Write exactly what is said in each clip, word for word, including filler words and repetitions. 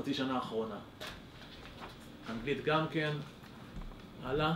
בחצי שנה האחרונה. אנגלית גם כן. הלאה.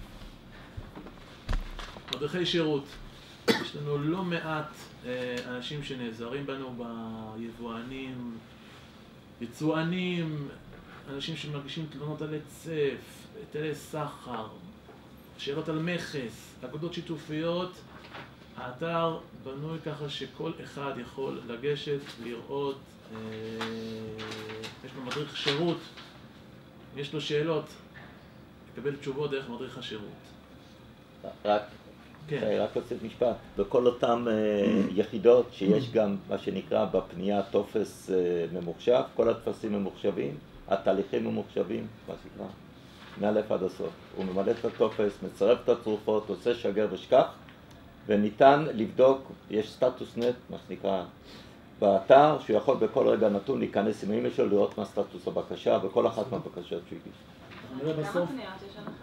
מדריכי שירות. יש לנו לא מעט אה, אנשים שנעזרים בנו ביבואנים, יצואנים, אנשים שמרגישים תלונות על היצף, היטלי סחר, שאלות על מכס, אגודות שיתופיות. האתר בנוי ככה שכל אחד יכול לגשת, לראות, אה, יש לו מדריך שירות, יש לו שאלות, לקבל תשובות דרך מדריך השירות. רק, כן. רק רוצה משפט, בכל אותם יחידות שיש גם מה שנקרא בפנייה טופס ממוחשב, כל הטפסים ממוחשבים, התהליכים ממוחשבים, מה שנקרא, מאלף עד הסוף. הוא ממלא את הטופס, מצרף את התרופות, עושה שגר ושכח, וניתן לבדוק, יש סטטוס נט, מה שנקרא, באתר, שהוא יכול בכל רגע נתון להיכנס עם האימייל שלו, לראות מה סטטוס הבקשה, וכל אחת מהבקשות שהוא הגיש. כמה פניות יש לכם?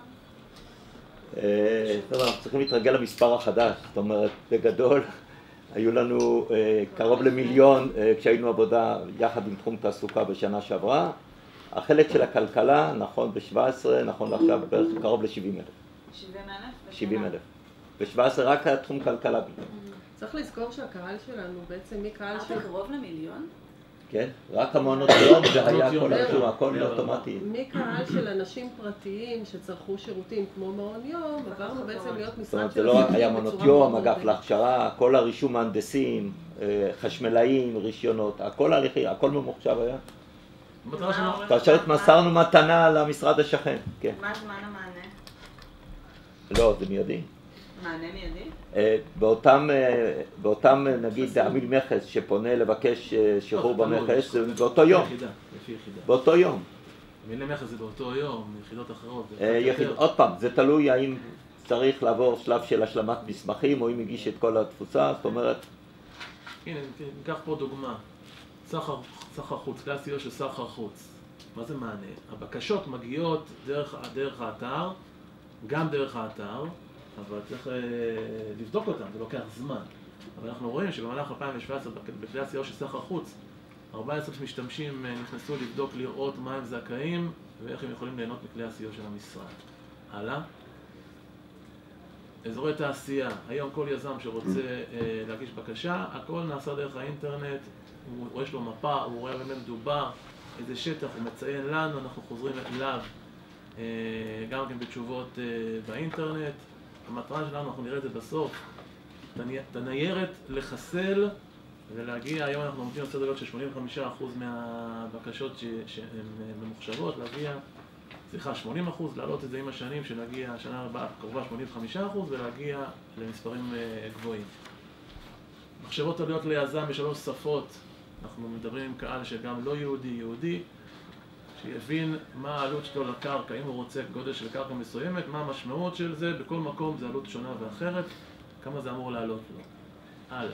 אנחנו צריכים להתרגל למספר החדש, זאת אומרת, בגדול, היו לנו קרוב למיליון כשהיינו עבודה יחד עם תחום תעסוקה בשנה שעברה. החלק של הכלכלה, נכון ב-שבע עשרה, נכון לעכשיו בערך קרוב ל-שבעים אלף. שבעים אלף? שבעים אלף. ב-שבע עשרה רק היה תחום כלכלה. צריך לזכור שהקהל שלנו בעצם מקהל של... אתה קרוב למיליון? כן, רק המעונות יום זה היה כל השום, הכל אוטומטי. מקהל של אנשים פרטיים שצרכו שירותים כמו מעון יום, עברנו בעצם להיות זאת משרד אומרת, של... זה לא היה מעונות יום, אגף להכשרה, כל הרישום מהנדסים, חשמלאים, רישיונות, הכל הליכי, הכל ממוחשב היה. כאשר התמסרנו מתנה למשרד השכן, כן. מה זמן המענה? לא, זה מיידי. מענה מיידי? באותם, באותם נגיד עמיל מכס שפונה לבקש שחרור במכס, זה באותו יום. באותו יום. עמיל מכס זה באותו יום, יחידות אחרות. עוד פעם, זה תלוי האם צריך לעבור שלב של השלמת מסמכים או אם הגיש את כל התפוצה, זאת אומרת... הנה, ניקח פה דוגמה. סחר, סחר חוץ, זה הסיוע של סחר חוץ. מה זה מענה? הבקשות מגיעות דרך, דרך האתר, גם דרך האתר, אבל צריך אה, לבדוק אותם, זה לוקח זמן. אבל אנחנו רואים שבמהלך אלפיים שבע עשרה, בכלי הסיוע של סחר חוץ, ארבעה עשר משתמשים נכנסו לבדוק, לראות מה הם זכאים ואיך הם יכולים ליהנות מכלי הסיוע של המשרד. הלאה. אזורי תעשייה, היום כל יזם שרוצה אה, להגיש בקשה, הכל נעשה דרך האינטרנט, הוא רואה לו מפה, הוא רואה במה מדובר, איזה שטח, הוא מציין לנו, אנחנו חוזרים אליו אה, גם כן בתשובות אה, באינטרנט. המטרה שלנו, אנחנו נראה את זה בסוף, את הניירת לחסל ולהגיע, היום אנחנו עומדים לסדר גודל של שמונים וחמישה אחוז מהבקשות שהן ממוחשבות, להגיע, סליחה, שמונים אחוז, להעלות את זה עם השנים, שנגיע השנה הבאה קרובה שמונים וחמישה אחוז ולהגיע למספרים גבוהים. מחשבות עלויות ליזם בשלוש שפות, אנחנו מדברים עם קהל שגם לא יהודי, יהודי, שיבין מה העלות שלו לקרקע, אם הוא רוצה גודל של קרקע מסוימת, מה המשמעות של זה, בכל מקום זה עלות שונה ואחרת, כמה זה אמור לעלות לו. הלאה.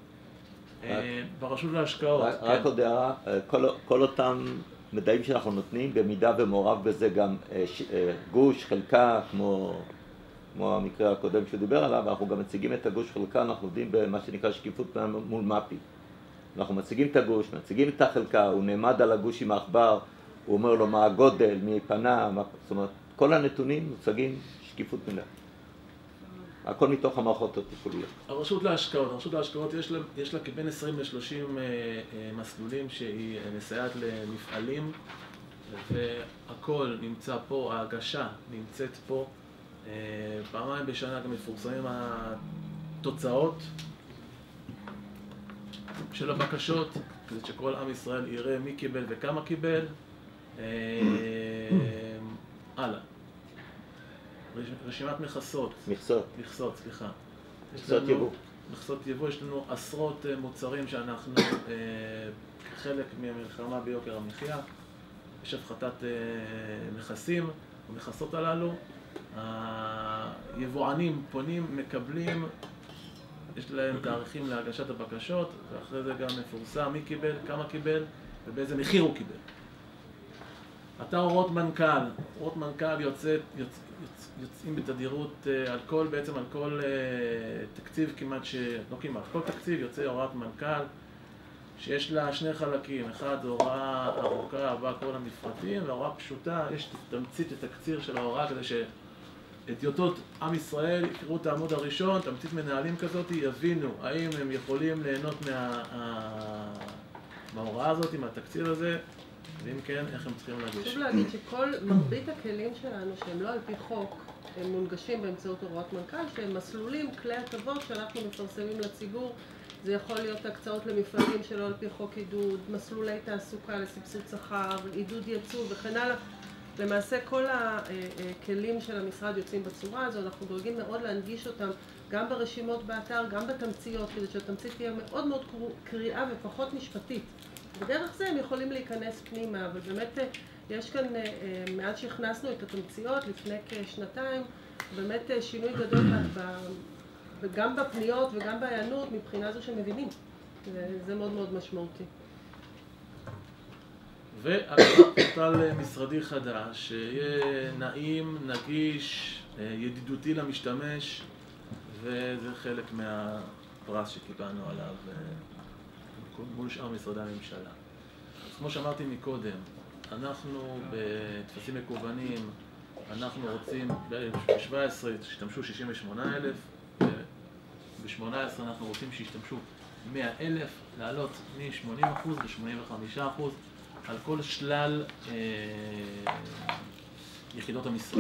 ברשות להשקעות. רק עוד הערה, כל אותם מדעים שאנחנו נותנים, במידה ומעורב בזה גם גוש, חלקה, כמו המקרה הקודם שהוא דיבר עליו, אנחנו גם מציגים את הגוש חלקה, אנחנו עובדים במה שנקרא שקיפות מול מפי. אנחנו מציגים את הגוש, מציגים את החלקה, הוא נעמד על הגוש עם העכבר, הוא אומר לו מה הגודל, מי פנה, מה, זאת אומרת, כל הנתונים מוצגים שקיפות מלאה. הכל מתוך המערכות הטיפוליות. הרשות להשקעות, הרשות להשקעות יש לה, יש לה כבין עשרים לשלושים אה, אה, מסלולים שהיא מסייעת למפעלים, והכל נמצא פה, ההגשה נמצאת פה. אה, פעמיים בשנה גם מפורסמים התוצאות של הבקשות, כדי שכל עם ישראל יראה מי קיבל וכמה קיבל. הלאה. רשימת מכסות. מכסות. מכסות, סליחה. מכסות יבוא. מכסות יבוא, יש לנו עשרות מוצרים שאנחנו, כחלק מהמלחמה ביוקר המחיה, יש הפחתת מכסים, המכסות הללו. היבואנים פונים, מקבלים, יש להם תאריכים להגשת הבקשות, ואחרי זה גם מפורסם מי קיבל, כמה קיבל ובאיזה מחיר הוא קיבל. אתר אורות מנכ"ל, אורות מנכ"ל יוצא, יוצ, יוצ, יוצאים בתדירות על כל, בעצם על כל uh, תקציב כמעט ש... לא כמעט, כל תקציב יוצא הוראת מנכ"ל שיש לה שני חלקים, אחד זו הוראה ארוכה הבאה כל המפרטים, וההוראה פשוטה, יש תמצית לתקציר של ההוראה כדי שאדיוטות עם ישראל יקראו את העמוד הראשון, תמצית מנהלים כזאת, יבינו האם הם יכולים ליהנות מה... מההוראה הזאת, מהתקציר הזה, ואם כן, איך הם צריכים להגיש. חשוב להגיד שכל מרבית הכלים שלנו, שהם לא על פי חוק, הם מונגשים באמצעות הוראות מנכ"ל, שהם מסלולים, כלי הטבות שאנחנו מפרסמים לציבור. זה יכול להיות הקצאות למפעלים שלא על פי חוק עידוד, מסלולי תעסוקה לסבסוד שכר, עידוד ייצוא וכן הלאה. למעשה כל הכלים של המשרד יוצאים בצורה הזו, אנחנו דואגים מאוד להנגיש אותם גם ברשימות באתר, גם בתמציות, כדי שהתמצית תהיה מאוד מאוד קריאה ופחות משפטית. בדרך זה הם יכולים להיכנס פנימה, אבל באמת יש כאן, מאז שהכנסנו את התמציות לפני כשנתיים, באמת שינוי גדול גם בפניות וגם בהיענות מבחינה זו שמבינים. זה מאוד מאוד משמעותי. והקמת פורטל משרדי חדש, שיהיה נעים, נגיש, ידידותי למשתמש, וזה חלק מהפרס שקיבלנו עליו מול שאר משרדי הממשלה. אז כמו שאמרתי מקודם, אנחנו בטפסים מקוונים, אנחנו רוצים, ב-שבע עשרה השתמשו שישים ושמונה אלף, ב-שמונה עשרה אנחנו רוצים שישתמשו מאה אלף, לעלות מ-שמונים אחוז ל-שמונים וחמישה אחוז על כל שלל אה, יחידות המשרד.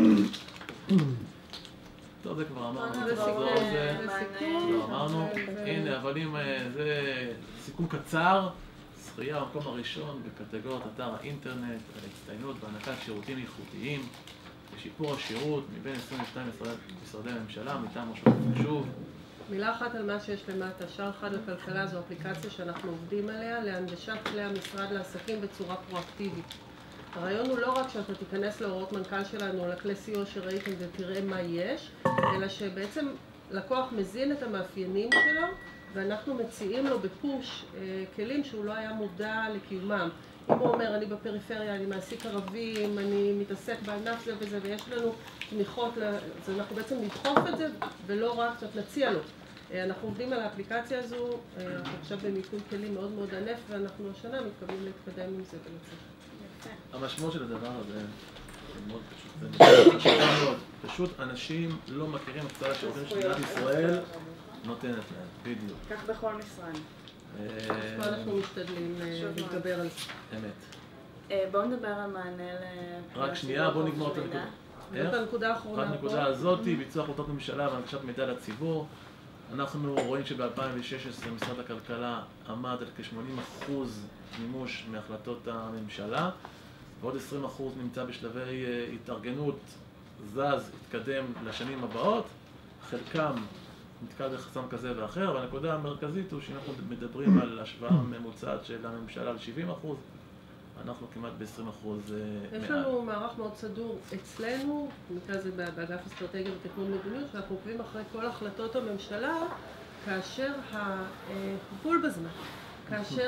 טוב, זה כבר אמרנו, זה נחזור על זה. סיכום. אמרנו, הנה, אבל אם זה סיכום קצר, זכייה במקום הראשון בקטגוריית אתר האינטרנט, ההצטיינות והענקת שירותים איכותיים, ושיפור השירות מבין עשרים ושתיים משרדי הממשלה מטעם רשות התקשוב. מילה אחת על מה שיש למטה, שער אחד לכלכלה זו אפליקציה שאנחנו עובדים עליה להנגשת כלי המשרד לעסקים בצורה פרואקטיבית. הרעיון הוא לא רק שאתה תיכנס להוראות מנכ"ל שלנו, לכלי סיוע שראיתם ותראה מה יש, אלא שבעצם לקוח מזין את המאפיינים שלו, ואנחנו מציעים לו בפוש אה, כלים שהוא לא היה מודע לקיומם. אם הוא אומר, אני בפריפריה, אני מעסיק ערבים, אני מתעסק בענף זה וזה, ויש לנו תמיכות, אז אנחנו בעצם נדחוף את זה, ולא רק קצת נציע לו. אנחנו עובדים על האפליקציה הזו, אנחנו עכשיו במיפוי כלים מאוד מאוד ענף, ואנחנו השנה מתכוונים להתקדם עם זה ולצאת. המשמעות של הדבר הזה, זה מאוד פשוט, זה פשוט מאוד. פשוט אנשים לא מכירים את כלל השירותים שמדינת ישראל נותנת להם, בדיוק. כך בכל משרד. אז פה אנחנו משתדלים להתגבר על זה. אמת. בואו נדבר על מענה ל... רק שנייה, בואו נגמור את הנקודה. זאת הנקודה האחרונה. רק הנקודה הזאת, ביצוע החלטות ממשלה והנגשת מידע לציבור. אנחנו רואים שב-אלפיים ושש עשרה משרד הכלכלה עמד על כ-שמונים אחוז מימוש מהחלטות הממשלה, ועוד עשרים אחוז נמצא בשלבי התארגנות, זז, התקדם לשנים הבאות. חלקם נתקל בחסם כזה ואחר, והנקודה המרכזית הוא שאנחנו מדברים על השוואה ממוצעת של הממשלה על שבעים אחוז, אנחנו כמעט ב-עשרים אחוז מעל. יש לנו מערך מאוד סדור אצלנו, במקרה זה באגף אסטרטגיה ותכנון מדיניות, שאנחנו עוקבים אחרי כל החלטות הממשלה, כאשר הגבול בזמן, כאשר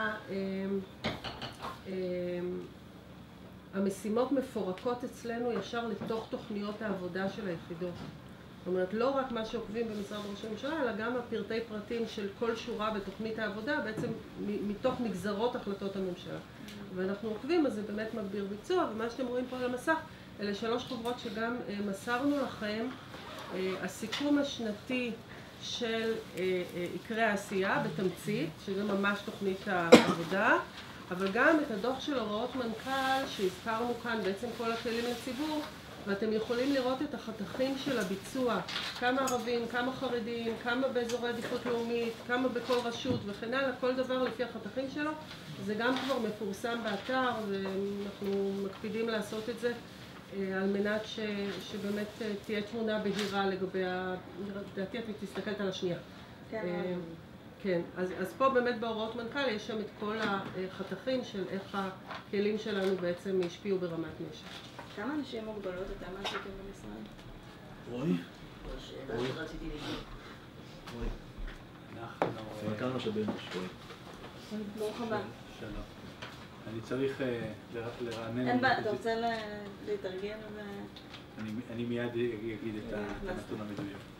המשימות מפורקות אצלנו ישר לתוך תוכניות העבודה של היחידות. זאת אומרת, לא רק מה שעוקבים במשרד ראש הממשלה, אלא גם הפרטי פרטים של כל שורה בתוכנית העבודה, בעצם מתוך נגזרות החלטות הממשלה. ואנחנו עוקבים, אז זה באמת מגביר ביצוע, ומה שאתם רואים פה על המסך, אלה שלוש חברות שגם מסרנו לכם, הסיכום השנתי של עיקרי העשייה בתמצית, שזה ממש תוכנית העבודה, אבל גם את הדוח של הוראות מנכ"ל שהזכרנו כאן, בעצם כל הכלים לציבור, ואתם יכולים לראות את החתכים של הביצוע, כמה ערבים, כמה חרדים, כמה באזורי עדיפות לאומית, כמה בכל רשות וכן הלאה, כל דבר לפי החתכים שלו. זה גם כבר מפורסם באתר, ואנחנו מקפידים לעשות את זה על מנת ש, שבאמת תהיה תמונה בהירה לגבי, לדעתי את תסתכלת על השנייה. כן. כן, אז, אז פה באמת בהוראות מנכ"ל יש שם את כל החתכים של איך הכלים שלנו בעצם השפיעו ברמת נשק. כמה אנשים עם מוגבלות אתם מעסיקים במשרד? רועי? רועי. רציתי לשאול. רועי. סמנכ"ל משאבי אנוש, רועי. ברוך הבא. שלום. אני צריך לרענן... אין בעיה, אתה רוצה להתארגן? אני מיד אגיד את הנתון המדויק.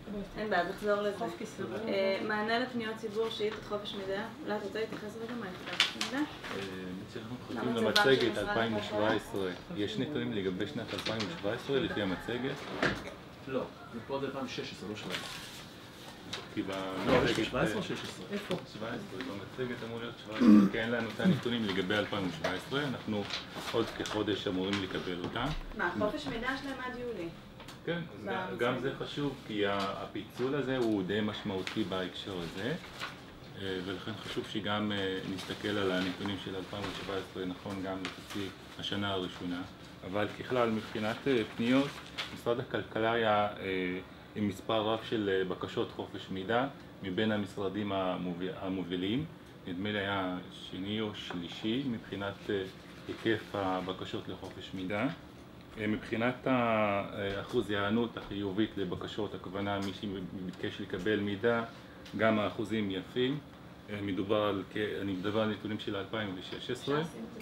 אין בעיה, נחזור לזה. חוף כיסא. אה, מענה לפניות ציבור, שאילתות חופש מידע. לא, אתה רוצה להתייחס רגע מה יחידת חופש מידע? אנחנו מחכים למצגת אלפיים שבע עשרה. יש נתונים לגבי שנת אלפיים שבע עשרה לפי המצגת? לא, מפה זה אלפיים ושש עשרה, לא שבע עשרה. כי לא, במצגת... שבע עשרה או שש עשרה? איפה? שבע עשרה, במצגת אמור להיות שבע עשרה, כי אין לנו את הנתונים לגבי אלפיים שבע עשרה, אנחנו עוד כחודש אמורים לקבל אותם. מה, חופש מידע שלהם עד יולי. כן, אז גם זה חשוב, כי הפיצול הזה הוא די משמעותי בהקשר הזה, ולכן חשוב שגם נסתכל על הנתונים של אלפיים שבע עשרה, נכון גם לחצי השנה הראשונה, אבל ככלל מבחינת פניות, משרד הכלכלה היה עם מספר רב של בקשות חופש מידע מבין המשרדים המובילים, נדמה לי היה שני או שלישי מבחינת היקף הבקשות לחופש מידע. מבחינת האחוז ההיענות החיובית לבקשות, הכוונה מי שביקש לקבל מידע, גם האחוזים יפים. מדובר על, אני מדבר על נתונים של אלפיים ושש עשרה,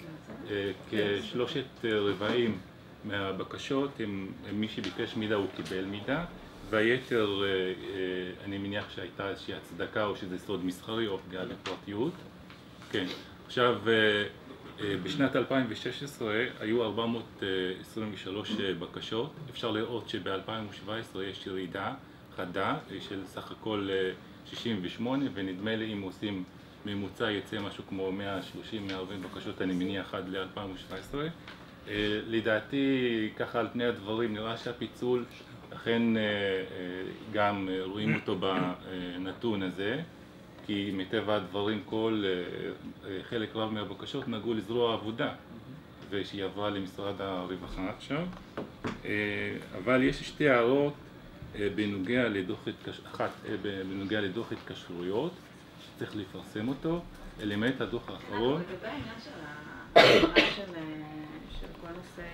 כשלושת רבעים מהבקשות הם מי שביקש מידע הוא קיבל מידע, והיתר אני מניח שהייתה איזושהי הצדקה או שזה סוד מסחרי או פגיעה בפרטיות. כן, עכשיו בשנת אלפיים ושש עשרה היו ארבע מאות עשרים ושלוש בקשות, אפשר לראות שב-אלפיים שבע עשרה יש ירידה חדה של סך הכל שישים ושמונה, ונדמה לי אם עושים ממוצע יצא משהו כמו מאה שלושים מאה ארבעים בקשות, אני מניח עד ל-אלפיים שבע עשרה. לדעתי ככה על פני הדברים נראה שהפיצול אכן גם רואים אותו בנתון הזה, כי מטבע הדברים כל חלק רב מהבקשות נגעו לזרוע העבודה ושהיא עברה למשרד הרווחה עכשיו. אבל יש שתי הערות בנוגע לדוח התקשרויות, אחת בנוגע לדוח התקשרויות שצריך לפרסם אותו, למעט הדוח האחרון. לגבי העניין של של כל נושא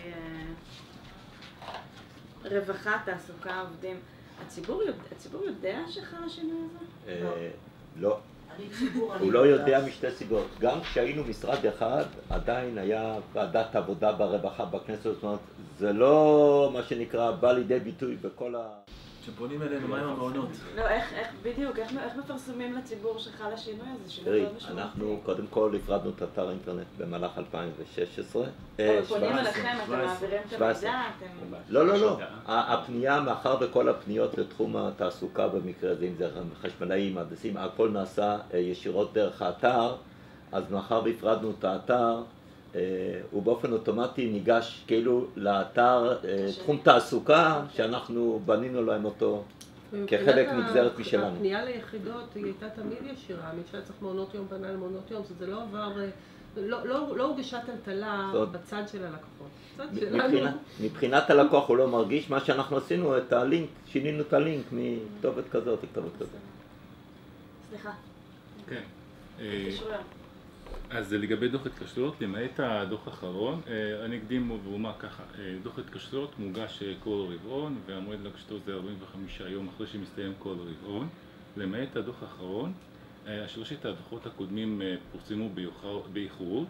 רווחה, תעסוקה, עובדים, הציבור יודע שחל השינוי הזה? לא. הוא לא יודע משתי סיבות. גם כשהיינו משרד אחד, עדיין היה ועדת עבודה ברווחה בכנסת, זאת אומרת, זה לא מה שנקרא בא לידי ביטוי בכל ה... כשפונים אלינו, מה עם המעונות? לא, איך, איך, בדיוק, איך, איך מפרסמים לציבור שחל השינוי הזה? תראי, אנחנו קודם כל הפרדנו את אתר האינטרנט במהלך אלפיים ושש עשרה. אבל פונים אליכם, אתם מעבירים את המידע, אתם... לא, לא, לא. הפנייה, מאחר וכל הפניות לתחום התעסוקה במקרה הזה, אם זה חשמלאים, מהנדסים, הכל נעשה ישירות דרך האתר, אז מאחר והפרדנו את האתר, הוא באופן אוטומטי ניגש כאילו לאתר תחום תעסוקה שאנחנו בנינו להם אותו כחלק נגזרת משלנו. הפנייה ליחידות היא הייתה תמיד ישירה, מי שהיה צריך מעונות יום פנה למעונות יום, זה לא עבר, לא הוגשה טלטלה בצד של הלקוחות. מבחינת הלקוח הוא לא מרגיש, מה שאנחנו עשינו את הלינק, שינינו את הלינק מכתובת כזאת לכתובת כזאת. סליחה. כן. התקשרויות. אז לגבי דוח התקשרויות, למעט הדוח האחרון, אני אקדים ואומר ככה, דוח התקשרויות מוגש כל רבעון והמועד להגשתו זה ארבעים וחמישה יום אחרי שמסתיים כל רבעון. למעט הדוח האחרון, שלושת הדוחות הקודמים פורסמו באיחור,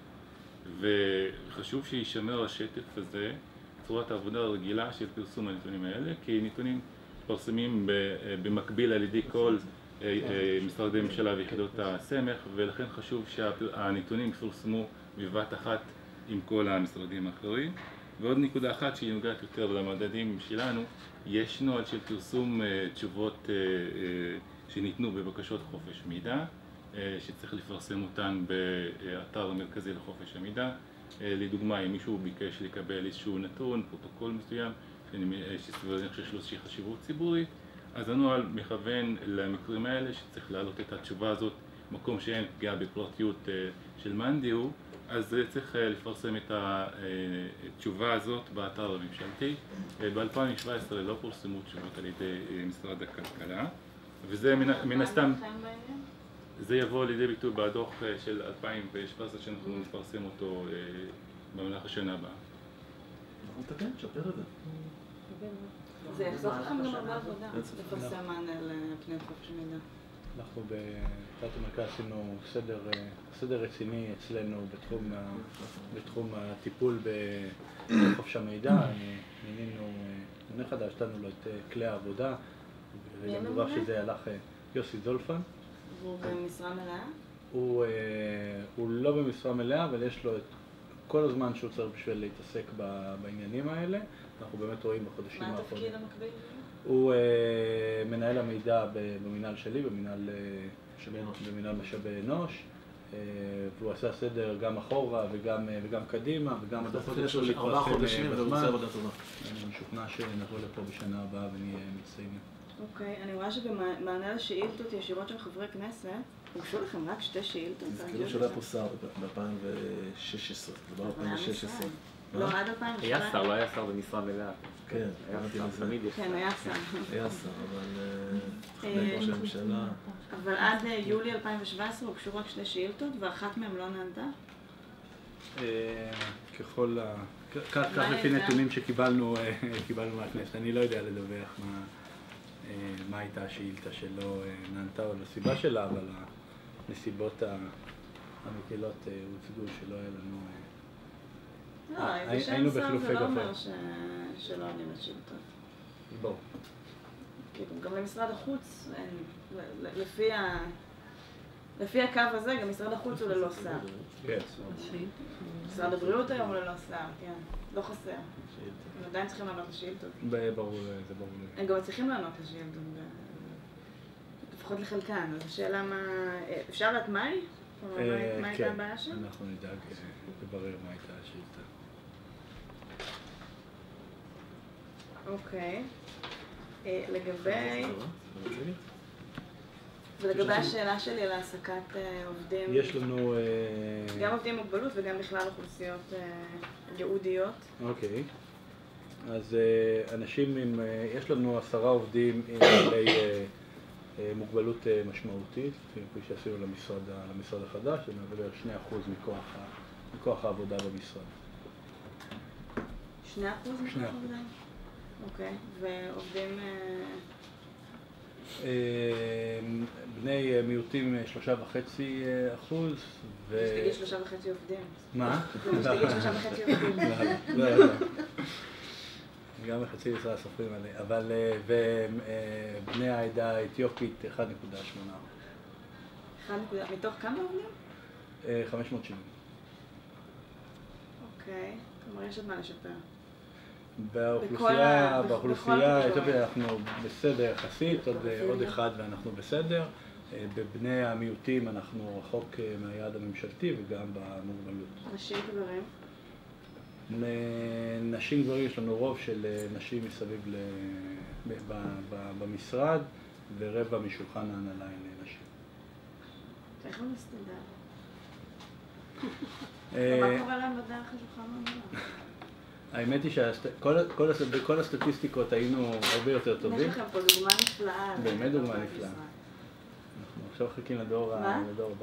וחשוב שישמר השטף הזה, צורת העבודה הרגילה של פרסום הנתונים האלה, כי נתונים פרסמים במקביל על ידי כל משרדי ממשלה ויחידות הסמך, ולכן חשוב שהנתונים יפורסמו בבת אחת עם כל המשרדים האחרים. ועוד נקודה אחת שהיא נוגעת יותר למדדים שלנו, יש נוהל של פרסום תשובות שניתנו בבקשות חופש מידע, שצריך לפרסם אותן באתר המרכזי לחופש המידע. לדוגמה, אם מישהו ביקש לקבל איזשהו נתון, פרוטוקול מסוים, שסביב אני חושב שיש לו איזושהי חשיבות ציבורית, אז הנוהל מכוון למקרים האלה שצריך להעלות את התשובה הזאת מקום שאין פגיעה בפרטיות של מאן דהוא, אז צריך לפרסם את התשובה הזאת באתר הממשלתי. ב-אלפיים שבע עשרה לא פורסמו תשובות על ידי משרד הכלכלה, וזה מן הסתם, זה יבוא לידי ביטוי בדוח של אלפיים שבע עשרה שאנחנו נפרסם אותו במהלך השנה הבאה. אנחנו נתקן, נשפר את זה. זה יחזור לכם גם הרבה עבודה, לפרסם מענה לפניות חופש מידע. אנחנו בתת המרכז עשינו סדר, סדר רציני אצלנו בתחום, בתחום הטיפול בחופש המידע. מינינו מונה חדש, נתנו לו את כלי העבודה, וגם דבר שזה הלך יוסי זולפן. והוא במשרה מלאה? הוא, הוא לא במשרה מלאה, אבל יש לו את כל הזמן שהוא צריך בשביל להתעסק בעניינים האלה. אנחנו באמת רואים בחודשים האחרונים. מה התפקיד המקביל? הוא מנהל המידע במינהל שלי, במינהל משאבי אנוש. והוא עשה סדר גם אחורה וגם, וגם קדימה, וגם הדוחות שלו להתפרסם בזמן. אני משוכנע שנבוא לפה בשנה הבאה ונהיה מצטיינים. אוקיי, אני רואה שבמענה לשאילתות ישירות של חברי כנסת, הוגשו לכם רק שתי שאילתות? זה כאילו שלא היה פה שר ב-אלפיים ושש עשרה, זה ב-אלפיים ושש עשרה. לא, עד אלפיים ושבע עשרה. היה שר, לא היה שר במשרה מלאה. כן, תמיד יש שר. כן, היה שר. היה שר, אבל לפני ראש הממשלה. אבל עד יולי אלפיים שבע עשרה הוגשו רק שתי שאילתות, ואחת מהן לא נענתה? ככל ה... כך לפי נתונים שקיבלנו מהכנסת, אני לא יודע לדווח מה הייתה השאילתה שלא נענתה או לסיבה שלה, אבל הנסיבות המקלות הוצגו שלא היה לנו... לא, בשם שר זה לא אומר שלא עונים לשאילתות. ברור. גם למשרד החוץ, לפי הקו הזה, גם משרד החוץ הוא ללא שר. כן. משרד הבריאות היום הוא ללא שר, כן. לא חסר. הם עדיין צריכים לענות לשאילתות. ברור, זה ברור. הם גם צריכים לענות לשאילתות. לפחות לחלקן. אז השאלה מה... אפשר לדעת מה היא? מה הייתה הבעיה שם? אנחנו נדאג לברר מה הייתה השאילתה. אוקיי. לגבי... ולגבי השאלה שלי על העסקת עובדים... יש לנו... גם עובדים עם מוגבלות וגם בכלל אוכלוסיות ייעודיות. אוקיי. אז אנשים עם... יש לנו עשרה עובדים עם בעלי מוגבלות משמעותית, כפי שעשינו למשרד החדש, זה מהווה שני אחוז מכוח העבודה במשרד. שני אחוז מכוח העבודה? אוקיי. ועובדים... בני מיעוטים שלושה וחצי אחוז ו... שתגיד שלושה וחצי עובדים. מה? שתגיד שלושה וחצי עובדים. לא, לא. גם בחצי ישראל סופרים עליהם, אבל ובני העדה האתיופית אחד נקודה שמונה. אחד נקודה... מתוך כמה עובדים? חמש מאות שבעים. אוקיי, כלומר יש עוד מה לשפר. באוכלוסייה, באוכלוסייה האתיופית אנחנו בסדר יחסית, עוד אחד ואנחנו בסדר. בבני המיעוטים אנחנו רחוק מהיעד הממשלתי וגם במוגבלות. נשים גברים? נשים גברים יש לנו רוב של נשים מסביב במשרד ורבע משולחן ההנהלה עם נשים. איך לא מסתדר? מה קורה להם בדרך לשולחן ההנהלה? האמת היא שבכל הסטטיסטיקות היינו הרבה יותר טובים. יש לכם פה דוגמה נפלאה. באמת דוגמה נפלאה. אנחנו עכשיו חכים לדור הבא.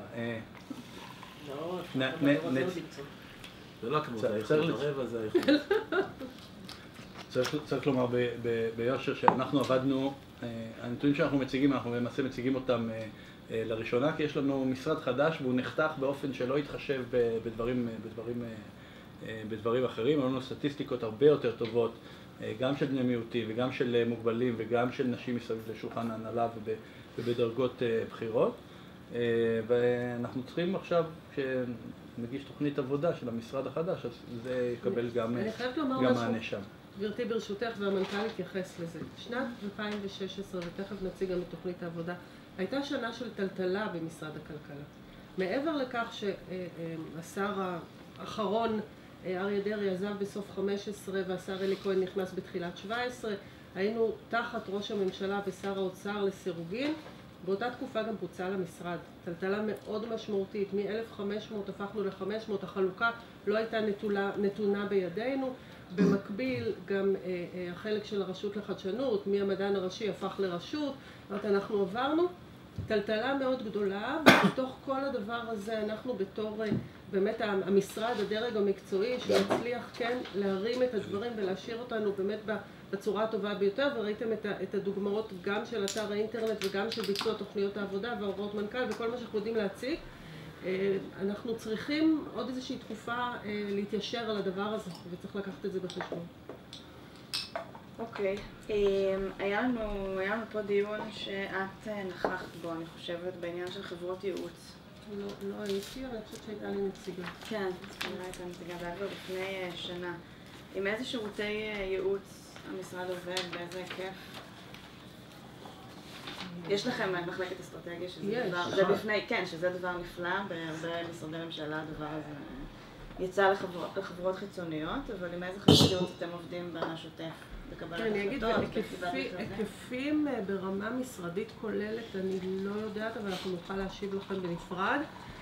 לא, זה לא כמו זה האיכות, הרבע זה האיכות. צריך לומר ביושר שאנחנו עבדנו, הנתונים שאנחנו מציגים, אנחנו למעשה מציגים אותם לראשונה, כי יש לנו משרד חדש והוא נחתך באופן שלא יתחשב בדברים בדברים אחרים. היו לנו סטטיסטיקות הרבה יותר טובות, גם של בני מיעוטים וגם של מוגבלים וגם של נשים מסביב לשולחן ההנהלה ובדרגות בחירות. ואנחנו צריכים עכשיו, כשנגיש תוכנית עבודה של המשרד החדש, אז זה יקבל גם מענה שם. גברתי ברשותך, והמנכ"ל התייחס לזה. שנת אלפיים ושש עשרה, ותכף נציג גם את תוכנית העבודה, הייתה שנה של טלטלה במשרד הכלכלה. מעבר לכך שהשר האחרון, אריה דרעי, עזב בסוף חמש עשרה והשר אלי כהן נכנס בתחילת שבע עשרה, היינו תחת ראש הממשלה ושר האוצר לסירוגין. באותה תקופה גם פוצל המשרד. טלטלה מאוד משמעותית, מ-אלף וחמש מאות הפכנו ל-חמש מאות, החלוקה לא הייתה נטולה, נתונה בידינו. במקביל גם אה, אה, החלק של הרשות לחדשנות, מהמדען הראשי הפך לרשות, זאת אומרת, אנחנו עברנו טלטלה מאוד גדולה, ובתוך כל הדבר הזה אנחנו בתור אה, באמת המשרד, הדרג המקצועי, שהצליח כן להרים את הדברים ולהשאיר אותנו באמת בצורה הטובה ביותר, וראיתם את, ה, את הדוגמאות גם של אתר האינטרנט וגם של ביצוע תוכניות העבודה והוראות מנכ"ל וכל מה שאנחנו יודעים להציג. אנחנו צריכים עוד איזושהי תקופה להתיישר על הדבר הזה, וצריך לקחת את זה בחשבון. אוקיי, היה לנו, היה לנו פה דיון שאת נכחת בו, אני חושבת, בעניין של חברות ייעוץ. לא, לא הייתי, אבל אני חושבת שהייתה לי נציגה. כן, נראה הייתה נציגה, זה היה כבר לפני שנה. עם איזה שירותי ייעוץ המשרד עובד, באיזה היקף? יש לכם מחלקת אסטרטגיה שזה דבר, זה בפני, כן, שזה דבר נפלא, בהרבה משרדי ממשלה הדבר הזה יצא לחברות חיצוניות, אבל עם איזה חברות ייעוץ אתם עובדים בשוטף? אני אגיד, היקפים ברמה משרדית כוללת, אני לא יודעת, אבל אנחנו נוכל להשיב לכם בנפרד.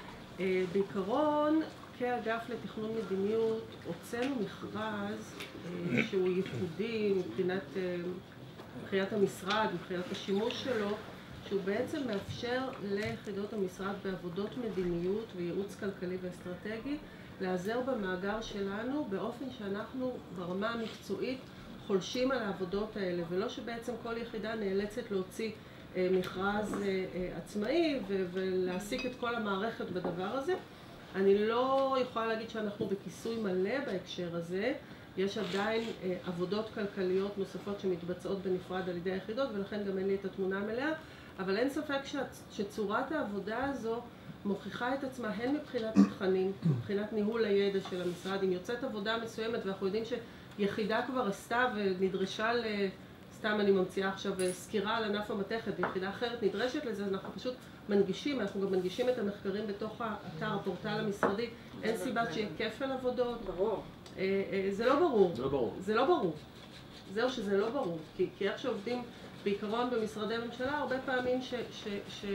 בעיקרון, כאגף לתכנון מדיניות, הוצאנו מכרז שהוא ייחודי מבחינת מבחינת המשרד, מבחינת השימוש שלו, שהוא בעצם מאפשר ליחידות המשרד בעבודות מדיניות וייעוץ כלכלי ואסטרטגי לעזר במאגר שלנו באופן שאנחנו ברמה המקצועית חולשים על העבודות האלה, ולא שבעצם כל יחידה נאלצת להוציא מכרז עצמאי ולהעסיק את כל המערכת בדבר הזה. אני לא יכולה להגיד שאנחנו בכיסוי מלא בהקשר הזה, יש עדיין עבודות כלכליות נוספות שמתבצעות בנפרד על ידי היחידות, ולכן גם אין לי את התמונה המלאה, אבל אין ספק שצורת העבודה הזו מוכיחה את עצמה הן מבחינת התכנים, מבחינת ניהול הידע של המשרד. אם יוצאת עבודה מסוימת ואנחנו יודעים שיחידה כבר עשתה ונדרשה ל... סתם אני ממציאה עכשיו סקירה על ענף המתכת ויחידה אחרת נדרשת לזה, אז אנחנו פשוט מנגישים, אנחנו גם מנגישים את המחקרים בתוך האתר, הפורטל המשרדי. אין סיבה שיהיה כפל עבודות. ברור. זה לא ברור. זה לא ברור. זה לא ברור. זהו שזה לא ברור. כי, כי איך שעובדים בעיקרון במשרדי ממשלה, הרבה פעמים ש, ש, ש,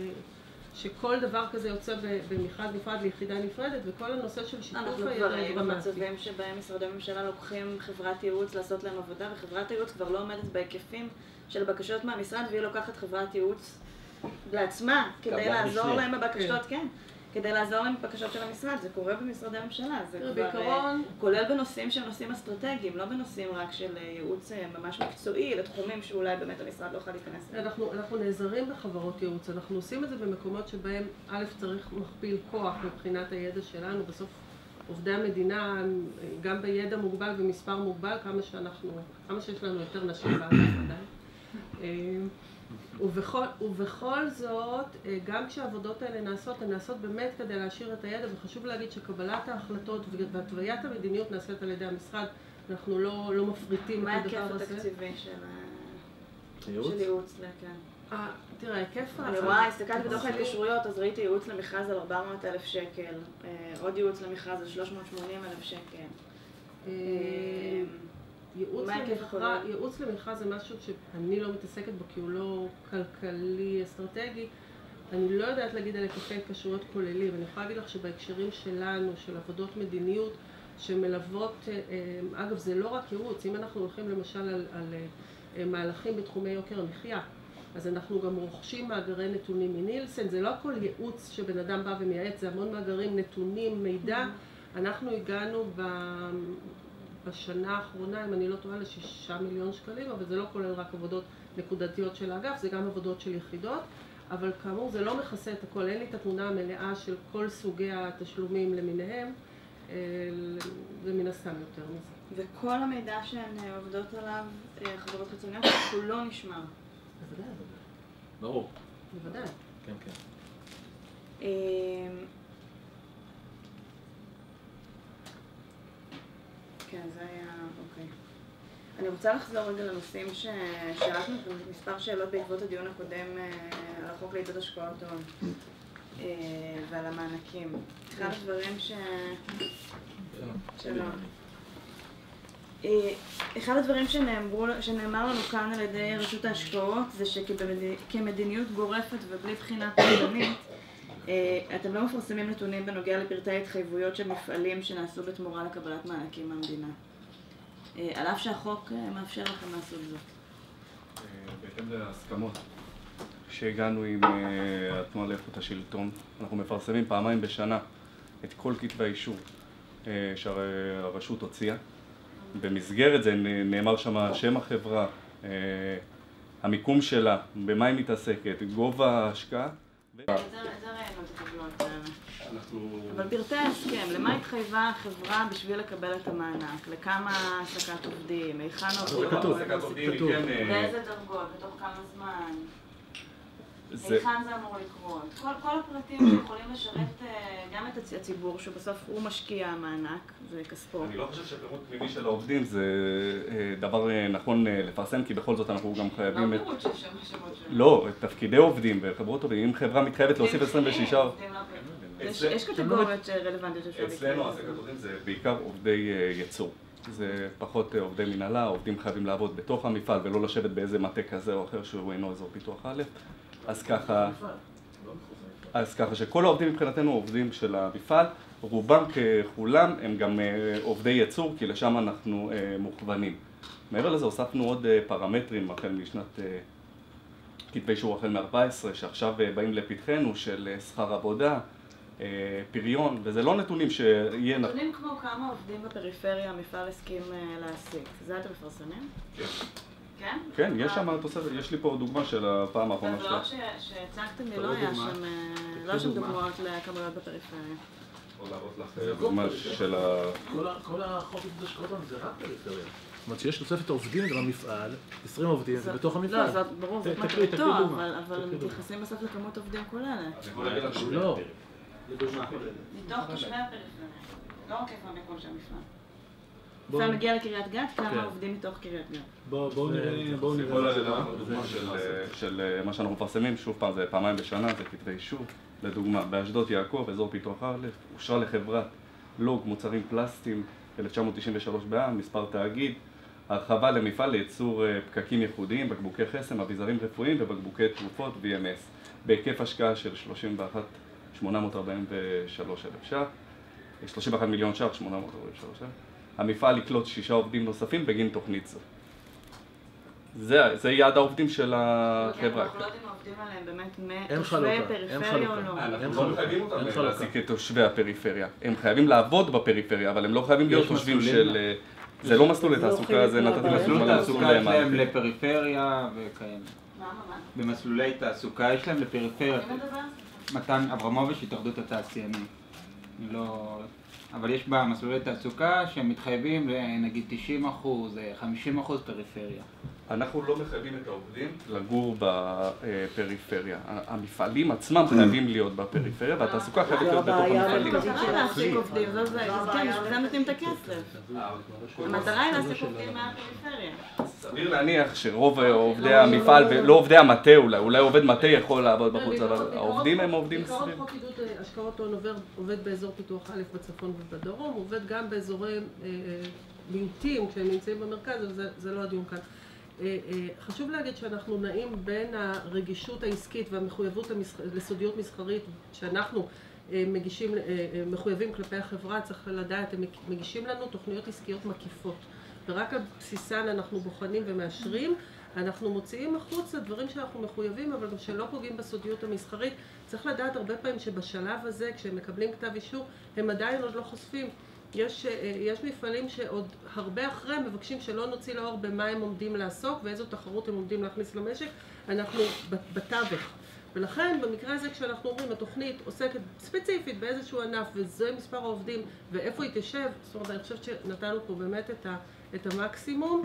שכל דבר כזה יוצא במכרז נפרד ליחידה נפרדת, וכל הנושא של שיתוף הידע אנחנו כבר דרמטי. במצבים שבהם משרדי ממשלה לוקחים חברת ייעוץ לעשות להם עבודה, וחברת הייעוץ כבר לא עומדת בהיקפים של בקשות מהמשרד, והיא לוקחת חברת ייעוץ לעצמה, כדי לעזור להם בבקשות, כן. כדי לעזור להם בבקשות של המשרד, זה קורה במשרדי הממשלה, זה כבר בעיקרון... כולל בנושאים שהם נושאים אסטרטגיים, לא בנושאים רק של ייעוץ ממש מקצועי, לתחומים שאולי באמת המשרד לא יכול להיכנס להם. אנחנו, אנחנו נעזרים בחברות ייעוץ, אנחנו עושים את זה במקומות שבהם א' צריך מכפיל כוח מבחינת הידע שלנו, בסוף עובדי המדינה, גם בידע מוגבל ומספר מוגבל, כמה שאנחנו, כמה שיש לנו יותר נשים באגף עדיין. ובכל, ובכל זאת, גם כשהעבודות האלה נעשות, הן נעשות באמת כדי להשאיר את הידע, וחשוב להגיד שקבלת ההחלטות והתוויית המדיניות נעשית על ידי המשרד, אנחנו לא, לא מפריטים את הדבר הזה. מה ההיקף התקציבי של ייעוץ? כן. תראה, ההיקף... אני רואה, הסתכלתי בתוך ההתקשרויות, אז ראיתי ייעוץ למכרז על ארבע מאות אלף שקל, עוד ייעוץ למכרז על שלוש מאות ושמונים אלף שקל. ייעוץ למכרז זה משהו שאני לא מתעסקת בו כי הוא לא כלכלי אסטרטגי. אני לא יודעת להגיד על היקפי התקשרויות כוללים, אני יכולה להגיד לך שבהקשרים שלנו, של עבודות מדיניות שמלוות, אגב זה לא רק ייעוץ, אם אנחנו הולכים למשל על, על מהלכים בתחומי יוקר המחיה, אז אנחנו גם רוכשים מאגרי נתונים מנילסן, זה לא הכל ייעוץ שבן אדם בא ומייעץ, זה המון מאגרים, נתונים, מידע. אנחנו הגענו ב... בשנה האחרונה, אם אני לא טועה, לשישה מיליון שקלים, אבל זה לא כולל רק עבודות נקודתיות של האגף, זה גם עבודות של יחידות, אבל כאמור זה לא מכסה את הכל, אין לי את התמונה המלאה של כל סוגי התשלומים למיניהם, זה מן הסתם יותר מזה. וכל המידע שהן עובדות עליו, חברות חיצוניות, הוא לא נשמר. בוודאי. ברור. בוודאי. כן, כן. כן, זה היה, אוקיי. אני רוצה לחזור רגע לנושאים ששאלנו מספר שאלות בעקבות הדיון הקודם על החוק לעידוד השקעות הון ועל המענקים. אחד הדברים ש... שלום. אחד הדברים שנאמר לנו כאן על ידי רשות ההשקעות זה שכמדיניות גורפת ובלי בחינה פרטנית אתם לא מפרסמים נתונים בנוגע לפרטי התחייבויות של מפעלים שנעשו בתמורה לקבלת מענקים מהמדינה. על אף שהחוק מאפשר לכם לעשות זאת. בהתאם להסכמות שהגענו עם התנועה לאיכות השלטון, אנחנו מפרסמים פעמיים בשנה את כל כתבי האישור שהרשות הוציאה. במסגרת זה נאמר שם שם החברה, המיקום שלה, במה היא מתעסקת, גובה ההשקעה. איזה רעיונות התקבלות? אנחנו... אבל פרטי ההסכם, למה התחייבה החברה בשביל לקבל את המענק? לכמה העסקת עובדים? היכן עובדים? באיזה דרגות? בתוך כמה זמן? היכן זה אמור לקרות? כל, כל הפרטים שיכולים לשרת גם את הציבור, שבסוף הוא משקיע המענק, זה כספו. אני לא חושב שפירוט פנימי של העובדים זה דבר נכון לפרסם, כי בכל זאת אנחנו גם חייבים... לא פירוט של שם השמות שלנו. לא, תפקידי עובדים וחברות עובדים. אם חברה מתחייבת להוסיף עשרים ושש... יש קטגוריות רלוונטיות שאפשר לקרוא. אצלנו העסקת עובדים זה בעיקר עובדי ייצור. זה פחות עובדי מנהלה, עובדים חייבים לעבוד בתוך המפעל ולא לשבת באיזה מטה כזה או אחר שהוא אינו אזור פיתוח א'. אז ככה, אז ככה שכל העובדים מבחינתנו עובדים של המפעל, רובם ככולם הם גם עובדי ייצור, כי לשם אנחנו מוכוונים. מעבר לזה הוספנו עוד פרמטרים החל משנת כתבי אישור החל מ-ארבע עשרה, שעכשיו באים לפתחנו של שכר עבודה, פריון, וזה לא נתונים שיהיה... נתונים כמו כמה עובדים בפריפריה המפעל הסכים להעסיק, זה אתם מפרסמים? כן. כן? כן, יש שם תוספת, יש לי פה דוגמה של הפעם האחרונה שלה. בבלוג שהצגתם לי לא היה שם, לא היה שם דוגמאות לכמויות בפריפריה. או להראות לך דוגמה של ה... כל החוק עידוד השקעות הון זה רק פריפריה. זאת אומרת שיש תוספת עובדים במפעל, עשרים עובדים, זה בתוך המפעל. לא, ברור, זאת מטרתו, אבל מתייחסים בסוף לכמות עובדים כוללת. לא. מתוך תושבי הפריפריה, לא רק איפה המקום של המפעל. אתה מגיע לקריית גת, כמה עובדים מתוך קריית גת? בואו נראה, בואו נראה. כל הדוגמה של מה שאנחנו מפרסמים, שוב פעם זה פעמיים בשנה, זה כתבי אישור. לדוגמה, באשדות יעקב, אזור פיתוח א', אושרה לחברת לוג מוצרים פלסטיים אלף תשע מאות תשעים ושלוש בע"מ, מספר תאגיד, הרחבה למפעל לייצור פקקים ייחודיים, בקבוקי חסם, אביזרים רפואיים ובקבוקי תרופות וי אם אס, בהיקף השקעה של שלושים ואחד מיליון שמונה מאות ארבעים ושלושה אלף ש"ח, שלושים ואחד מיליון ש"ח, שמונה מאות ארבעים ושלושה אלף. המפעל יקלוט שישה עובדים נוספים בגין תוכנית זו. זה, זה יעד העובדים של החברה. אנחנו לא יודעים העובדים עליהם באמת מתושבי הפריפריה או לא? אנחנו לא מחייבים אותם להעסיק את תושבי הפריפריה. הם חייבים לעבוד בפריפריה, אבל הם לא חייבים להיות תושבים של... זה לא מסלול לתעסוקה, זה נתתי מסלול תעסוקה יש להם לפריפריה וכאלה. מה, מה? במסלולי תעסוקה יש להם לפריפריה. מי מדבר? מתן אברמוביץ', התאחדות התעשיינים. לא... אבל יש בה מסלולי תעסוקה שהם מתחייבים נגיד תשעים אחוז, חמישים אחוז פריפריה. אנחנו לא מחייבים את העובדים לגור בפריפריה. המפעלים עצמם חייבים להיות בפריפריה, והתעסוקה חייבת להיות בתוך המפעלים. המטרה היא להעסיק עובדים, כן, זה נותנים את הכסף. המטרה היא להעסיק עובדים מהפריפריה. סביר להניח שרוב עובדי המפעל, ולא עובדי המטה אולי, אולי עובד מטה יכול לעבוד בחוץ, אבל העובדים הם עובדים סביב. בעיקרון חוק עידוד השקעות הון עובד באזור פיתוח א' בצפון ובדרום, עובד גם באזורי מיעוטים כשהם נמצאים במרכז, אבל זה לא הדיון כאן. חשוב להגיד שאנחנו נעים בין הרגישות העסקית והמחויבות לסודיות מסחרית שאנחנו מגישים, מחויבים כלפי החברה, צריך לדעת, הם מגישים לנו תוכניות עסקיות מקיפות ורק על בסיסן אנחנו בוחנים ומאשרים, אנחנו מוציאים החוץ לדברים שאנחנו מחויבים אבל גם שלא פוגעים בסודיות המסחרית. צריך לדעת הרבה פעמים שבשלב הזה כשהם מקבלים כתב אישור הם עדיין עוד לא חושפים. יש, יש מפעלים שעוד הרבה אחרי מבקשים שלא נוציא לאור במה הם עומדים לעסוק ואיזו תחרות הם עומדים להכניס למשק, אנחנו בתווך. ולכן במקרה הזה כשאנחנו אומרים התוכנית עוסקת ספציפית באיזשהו ענף וזה מספר העובדים ואיפה היא תשב, זאת אומרת אני חושבת שנתנו פה באמת את, ה, את המקסימום.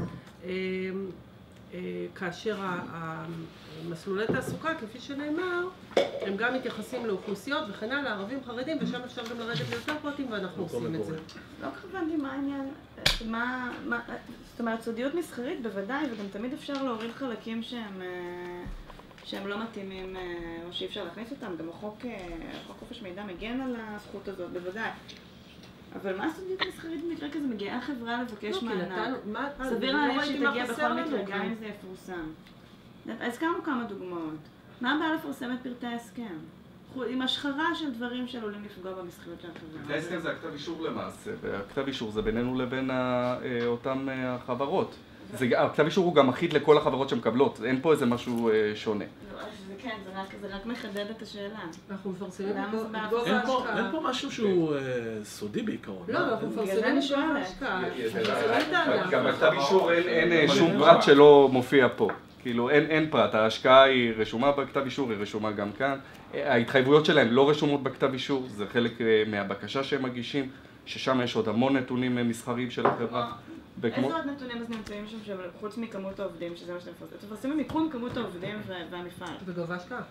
כאשר המסלולי תעסוקה, כפי שנאמר, הם גם מתייחסים לאוכלוסיות וכן הלאה, ערבים, חרדים, ושם אפשר גם לרדת ביותר פרטים ואנחנו עושים את זה. לא כוונתי מה העניין, זאת אומרת, סודיות מסחרית בוודאי, וגם תמיד אפשר להוריד חלקים שהם שהם לא מתאימים או שאי אפשר להכניס אותם, גם החוק חופש מידע מגן על הזכות הזאת, בוודאי. אבל מה הסודיות מסחרית במקרה כזה? מגיעה חברה לבקש מענק. סביר להניח שהיא תגיע בכל מקרה, גם אם זה יפורסם. הזכרנו כמה דוגמאות. מה הבעיה לפרסם את פרטי ההסכם? עם השחרה של דברים שעלולים לפגוע במסחריות של החברה. פרטי ההסכם זה הכתב אישור למעשה, והכתב אישור זה בינינו לבין אותן החברות. הכתב אישור הוא גם אחיד לכל החברות שמקבלות, אין פה איזה משהו שונה. כן, זה רק מחדד את השאלה. אנחנו מפרסמים אין פה משהו שהוא סודי בעיקרון. לא, אנחנו מפרסמים את ההשקעה. גם בכתב אישור אין שום פרט שלא מופיע פה. כאילו אין, אין פרט, ההשקעה היא רשומה בכתב אישור, היא רשומה גם כאן. ההתחייבויות שלהם לא רשומות בכתב אישור, זה חלק מהבקשה שהם מגישים, ששם יש עוד המון נתונים מסחריים של החברה. איזה עוד נתונים אז נמצאים שם חוץ מכמות העובדים, שזה מה שאתם מפרסמים? אתם מפרסמים מיקום כמות העובדים והמפעל. וגובה השקעה.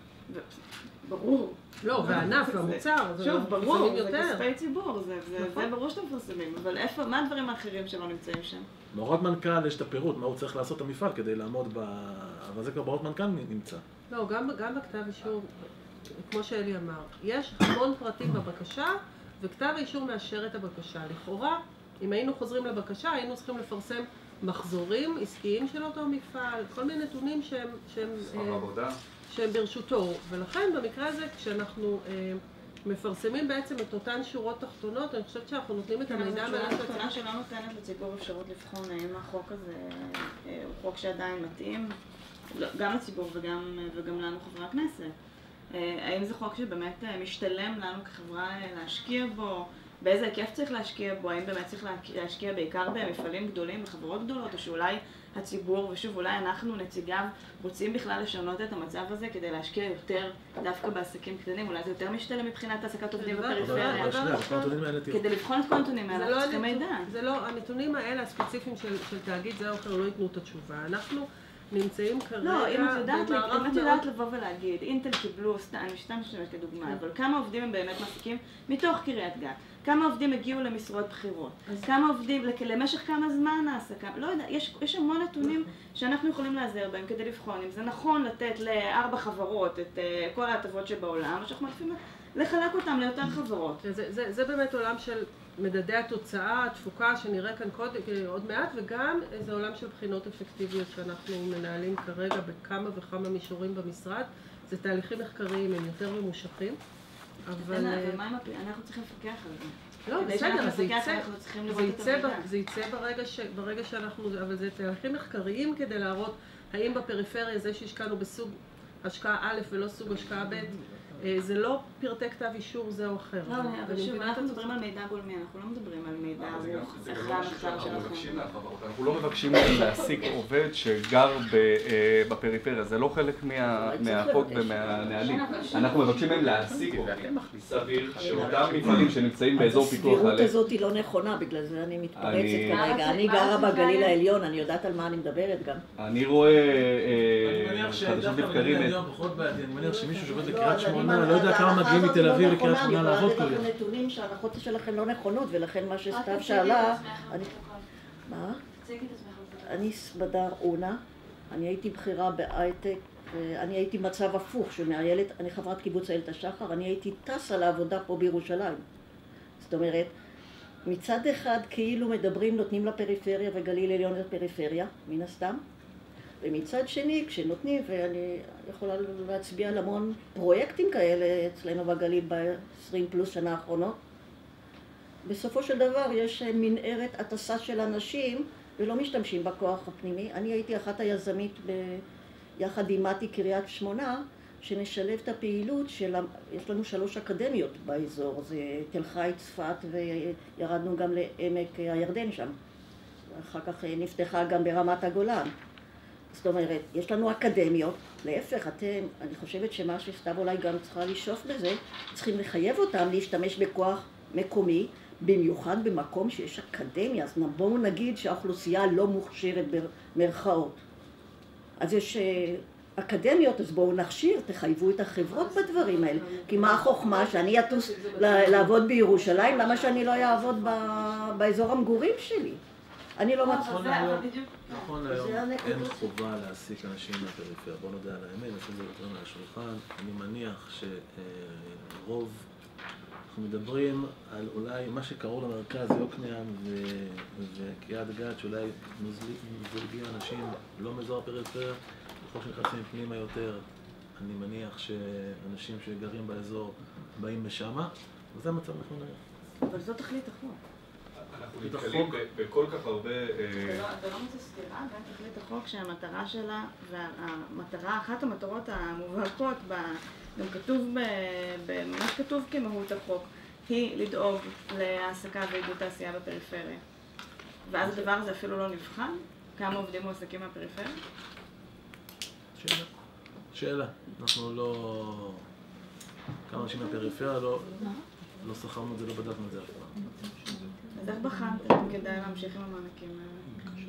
ברור. לא, והענף, והמוצר. שוב, ברור, זה כספי ציבור, זה ברור שאתם מפרסמים, אבל איפה, מה הדברים האחרים שלא נמצאים שם? בהוראות מנכ"ל יש את הפירוט, מה הוא צריך לעשות המפעל כדי לעמוד ב... אבל זה כבר בהוראות מנכ"ל נמצא. לא, גם בכתב אישור, כמו שאלי אמר, יש המון פרטים בבקשה, וכתב האישור מאשר את הבקשה. לכאורה, אם היינו חוזרים לבקשה, היינו צריכים לפרסם מחזורים עסקיים של אותו מפעל, כל מיני נתונים שהם, שהם, אה, שהם ברשותו. ולכן במקרה הזה, כשאנחנו אה, מפרסמים בעצם את אותן שורות תחתונות, אני חושבת שאנחנו נותנים את המידע מהשורה התחתונה שלא נותנת לציבור אפשרות לבחון האם החוק הזה אה, הוא חוק שעדיין מתאים, גם לציבור וגם, וגם לנו חברי הכנסת. אה, האם זה חוק שבאמת משתלם לנו כחברה להשקיע בו? באיזה היקף צריך להשקיע בו? האם באמת צריך להשקיע בעיקר במפעלים גדולים, בחברות גדולות, או שאולי הציבור, ושוב, אולי אנחנו, נציגיו, רוצים בכלל לשנות את המצב הזה כדי להשקיע יותר דווקא בעסקים קטנים? אולי זה יותר משתלם מבחינת העסקת עובדים בפריפריה? כדי לבחון את כל הנתונים האלה, אנחנו צריכים מידע. זה לא, הנתונים האלה הספציפיים של תאגיד זה או אחר לא ייתנו את התשובה. אנחנו נמצאים כרגע לא, אם את יודעת לבוא ולהגיד, אינטל קיבלו, אני סתם משתמשת כדוגמה, אבל כמה עובדים הם באמת מעסיקים מתוך קריית גת? כמה עובדים הגיעו למשרות בחירות? כמה עובדים, למשך כמה זמן העסקה? לא יודע, יש, יש המון נתונים שאנחנו יכולים לעזר בהם כדי לבחון אם זה נכון לתת לארבע חברות את uh, כל ההטבות שבעולם, או שאנחנו מעדיפים לחלק אותם ליותר חברות. זה, זה, זה באמת עולם של מדדי התוצאה, התפוקה שנראה כאן קודם, עוד מעט, וגם איזה עולם של בחינות אפקטיביות שאנחנו מנהלים כרגע בכמה וכמה מישורים במשרד. זה תהליכים מחקריים, הם יותר ממושכים. אבל מה עם הפי? אנחנו צריכים לפקח על זה. לא, בסדר, זה יצא ברגע שאנחנו, אבל זה תהליכים מחקריים כדי להראות האם בפריפריה זה שהשקענו בסוג השקעה א' ולא סוג השקעה ב', זה לא פרטי כתב אישור זה או אחר. לא, אבל שוב, אנחנו מדברים על מידע גולמי, אנחנו לא מדברים על מידע ארוך, אחרי המחקר שלכם. אנחנו לא מבקשים להעסיק עובד שגר בפריפריה, זה לא חלק מהחוק ומהנהלים. אנחנו מבקשים מהם להעסיק עובדים סביר שאותם מפעלים שנמצאים באזור פיתוח א'. הסבירות הזאת היא לא נכונה, בגלל זה אני מתפרצת כרגע. אני גרה בגליל העליון, אני יודעת על מה אני מדברת גם. אני רואה חדשות לבקרים. אני מניח שמישהו שעובד בקריית שמונה, אני לא יודע כמה מגיעים מתל אביב לקריית שמונה לעבוד כל יום. אני יכולה לתת לכם נתונים שההנחות שלכם לא נכונות, ולכן מה שסתיו שאלה... מה? אני סמדר אונה, אני הייתי בכירה בהייטק, אני הייתי מצב הפוך שמאיילת, אני חברת קיבוץ איילת השחר, אני הייתי טסה לעבודה פה בירושלים. זאת אומרת, מצד אחד כאילו מדברים, נותנים לפריפריה וגליל עליון לפריפריה, מן הסתם. ומצד שני, כשנותנים, ואני יכולה להצביע על המון פרויקטים כאלה אצלנו בגליל ב-עשרים פלוס שנה האחרונות, בסופו של דבר יש מנהרת הטסה של אנשים ולא משתמשים בכוח הפנימי. אני הייתי אחת היזמית ביחד עם מתי קריית שמונה, שנשלב את הפעילות של, יש לנו שלוש אקדמיות באזור, זה תל חי, צפת, וירדנו גם לעמק הירדן שם. אחר כך נפתחה גם ברמת הגולן. זאת אומרת, יש לנו אקדמיות, להפך, אתם, אני חושבת שמה שסתיו אולי גם צריכה לשאוף לזה, צריכים לחייב אותם להשתמש בכוח מקומי, במיוחד במקום שיש אקדמיה, אז בואו נגיד שהאוכלוסייה לא מוכשרת במרכאות. אז יש אקדמיות, אז בואו נכשיר, תחייבו את החברות בדברים האלה. כי מה החוכמה שאני אטוס לעבוד בירושלים, למה שאני לא אעבוד באזור המגורים שלי? אני לא מצליחה. נכון היום אין חובה להעסיק אנשים מהפריפריה, בוא נודע על האמת, נשים את זה יותר על השולחן. אני מניח שרוב, אנחנו מדברים על אולי מה שקרוב למרכז, יוקנעם וקריית גת, שאולי מזלגים אנשים לא מאזור הפריפריה, ככל שנכנסים פנימה יותר, אני מניח שאנשים שגרים באזור באים משמה, וזה המצב נכון היום. אבל זו תכלית החוק. אנחנו נתקלים בכל כך הרבה... אתה לא מוצא סתירה בין תכלית החוק שהמטרה שלה, והמטרה, אחת המטרות המובהקות, גם כתוב, ממש כתוב כמהות החוק, היא לדאוג להעסקה ועידוד תעשייה בפריפריה. ואז הדבר הזה אפילו לא נבחן? כמה עובדים מועסקים מהפריפריה? שאלה. שאלה. אנחנו לא... כמה אנשים מהפריפריה לא... לא שכרנו את זה, לא בדקנו את זה אף פעם. אז איך בחנתם כדאי להמשיך עם המענקים האלה?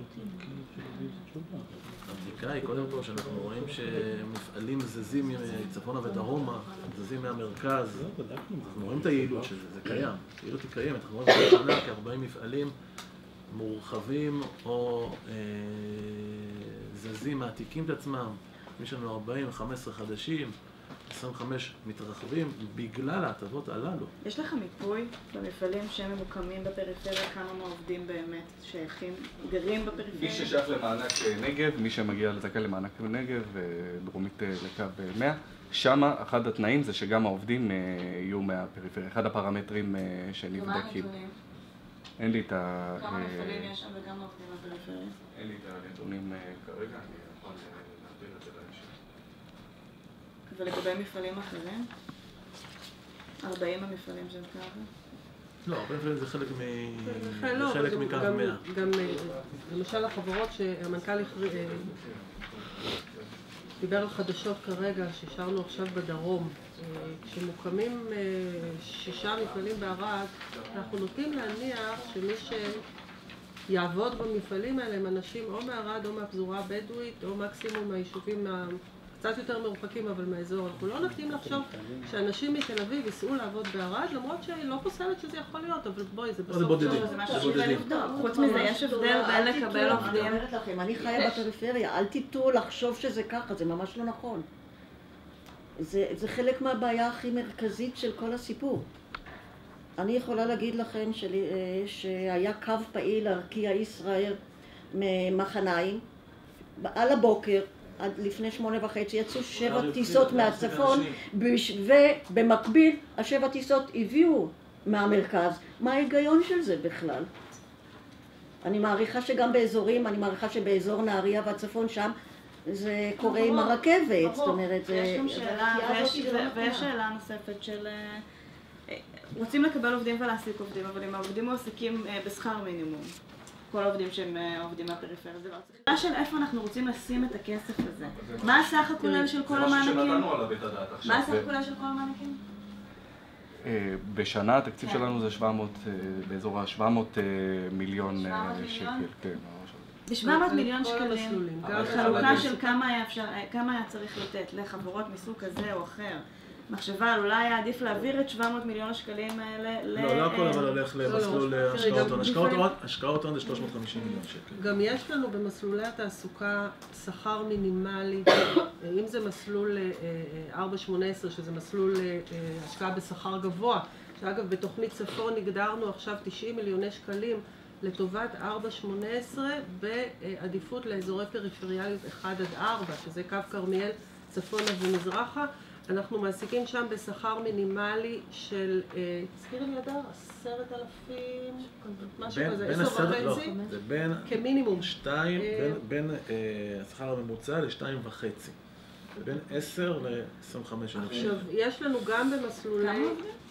הבדיקה היא קודם כל שאנחנו רואים שמפעלים זזים מצפונה ודרומה, זזים מהמרכז. אנחנו רואים את היעילות של זה, זה קיים. היעילות היא קיימת. אנחנו רואים בשנה כ-ארבעים מפעלים מורחבים או אה, זזים, מעתיקים את עצמם. יש לנו ארבעים, חמש עשרה חדשים, עשרים וחמש מתרחבים בגלל ההטבות הללו. יש לך מיפוי במפעלים שהם ממוקמים בפריפריה, כמה מהעובדים באמת שייכים, גרים בפריפריה? מי ששייך למענק נגב, מי שמגיע לזכאי למענק נגב, דרומית לקו מאה, שמה אחד התנאים זה שגם העובדים יהיו מהפריפריה, אחד הפרמטרים שנבדקים. ומה הנתונים? אין לי את ה... כמה מפעלים יש שם וכמה עובדים בפריפריה? אין לי את הנתונים כרגע, אני יכול להסביר את זה בהמשך. ולגבי מפעלים אחרים? ארבעים המפעלים של קו? לא, הרבה מפעלים זה חלק מקו מאה. גם למשל החברות שהמנכ"ל דיבר על חדשות כרגע, שהשארנו עכשיו בדרום, כשמוקמים שישה מפעלים בערד, אנחנו נוטים להניח שמי שיעבוד במפעלים האלה הם אנשים או מערד או מהפזורה הבדואית או מקסימום מהיישובים קצת יותר מרוחקים אבל מהאזור. אנחנו לא נוטים לחשוב שאנשים מתל אביב ייסעו לעבוד בערד, למרות שהיא לא פוסלת שזה יכול להיות, אבל בואי, זה בסוף... זה בודדים. זה משהו שווה לבדוק. חוץ מזה, יש הבדל בין לקבל עובדים. אני אומרת לכם, אני חיה בפריפריה, אל תטעו לחשוב שזה ככה, זה ממש לא נכון. זה חלק מהבעיה הכי מרכזית של כל הסיפור. אני יכולה להגיד לכם שהיה קו פעיל ארקיע ישראל ממחניים, על הבוקר, עד לפני שמונה וחצי יצאו שבע טיסות מהצפון, ובמקביל השבע טיסות הביאו מהמרכז. מה ההיגיון של זה בכלל? אני מעריכה שגם באזורים, אני מעריכה שבאזור נהריה והצפון שם זה קורה עם הרכבת, זאת אומרת, זה... יש גם שאלה, ויש שאלה נוספת של... רוצים לקבל עובדים ולהעסיק עובדים, אבל אם העובדים מועסקים בשכר מינימום, כל העובדים שהם עובדים מהפריפריה, זה לא צריך. מה של איפה אנחנו רוצים לשים את הכסף הזה? מה הסך הכולל של כל המענקים? זה משהו שנתנו עליו את הדעת עכשיו. מה הסך הכולל של כל המענקים? בשנה התקציב שלנו זה שבע מאות, באזור ה-שבע מאות מיליון שקל. זה שבע מאות מיליון שקלים, חלוקה של כמה היה צריך לתת לחברות מסוג כזה או אחר. מחשבה, אולי היה עדיף להעביר את שבע מאות מיליון השקלים האלה ל... לא, לא הכל אבל הולך למסלול השקעות הון. השקעות הון, השקעות הון זה שלוש מאות וחמישים מיליון שקל. גם יש לנו במסלולי התעסוקה שכר מינימלי, אם זה מסלול ארבע שמונה עשרה, שזה מסלול השקעה בשכר גבוה, שאגב בתוכנית צפון הגדרנו עכשיו תשעים מיליוני שקלים לטובת ארבע שמונה עשרה בעדיפות לאזורי פריפריאליות אחד עד ארבע, שזה קו כרמיאל, צפונה ומזרחה. אנחנו מעסיקים שם בשכר מינימלי של, תזכירי לי ידר, עשרת אלפים, משהו כזה, עשר וחצי, זה בין כמינימום. שתיים, בין השכר הממוצע לשתיים וחצי. זה בין עשר ל-עשרים וחמש. עכשיו, יש לנו גם במסלולי...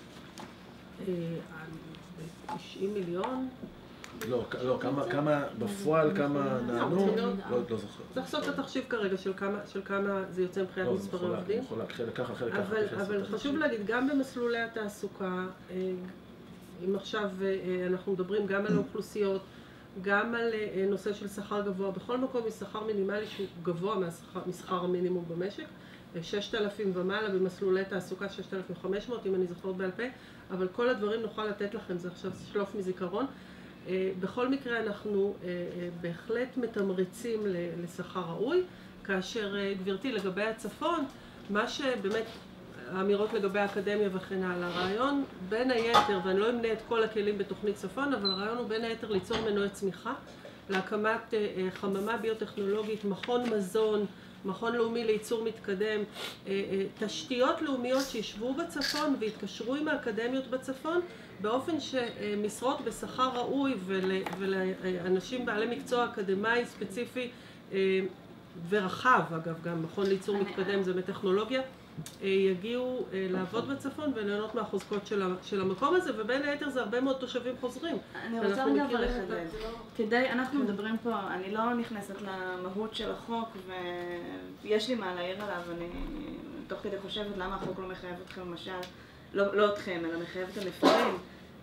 תשעים מיליון. לא, לא, כמה, בפועל כמה נענו, לא זוכר. צריך לעשות את התחשיב כרגע של כמה זה יוצא מבחינת מספרי עובדים. לא, יכול חלק ככה, חלק ככה. אבל חשוב להגיד, גם במסלולי התעסוקה, אם עכשיו אנחנו מדברים גם על האוכלוסיות, גם על נושא של שכר גבוה, בכל מקום יש שכר מינימלי שהוא גבוה משכר המינימום במשק, ששת אלפים ומעלה, במסלולי תעסוקה ששת אלפים וחמש מאות, אם אני זוכרת בעל פה, אבל כל הדברים נוכל לתת לכם, זה עכשיו שלוף מזיכרון. בכל מקרה אנחנו בהחלט מתמרצים לשכר ראוי, כאשר גברתי לגבי הצפון, מה שבאמת האמירות לגבי האקדמיה וכן הלאה, הרעיון בין היתר, ואני לא אמנה את כל הכלים בתוכנית צפון, אבל הרעיון הוא בין היתר ליצור מנועי צמיחה, להקמת חממה ביוטכנולוגית, מכון מזון, מכון לאומי לייצור מתקדם, תשתיות לאומיות שישבו בצפון והתקשרו עם האקדמיות בצפון, באופן שמשרות בשכר ראוי ולאנשים בעלי מקצוע אקדמי ספציפי ורחב, אגב, גם מכון לייצור מתקדם זה מטכנולוגיה, יגיעו לעבוד בצפון וליהנות מהחוזקות של המקום הזה, ובין היתר זה הרבה מאוד תושבים חוזרים. אני רוצה רגע אבל לחדד. כדי, אנחנו מדברים פה, אני לא נכנסת למהות של החוק, ויש לי מה להעיר עליו, אני תוך כדי חושבת למה החוק לא מחייב אתכם למשל, לא אתכם, אלא מחייב את המפעלים,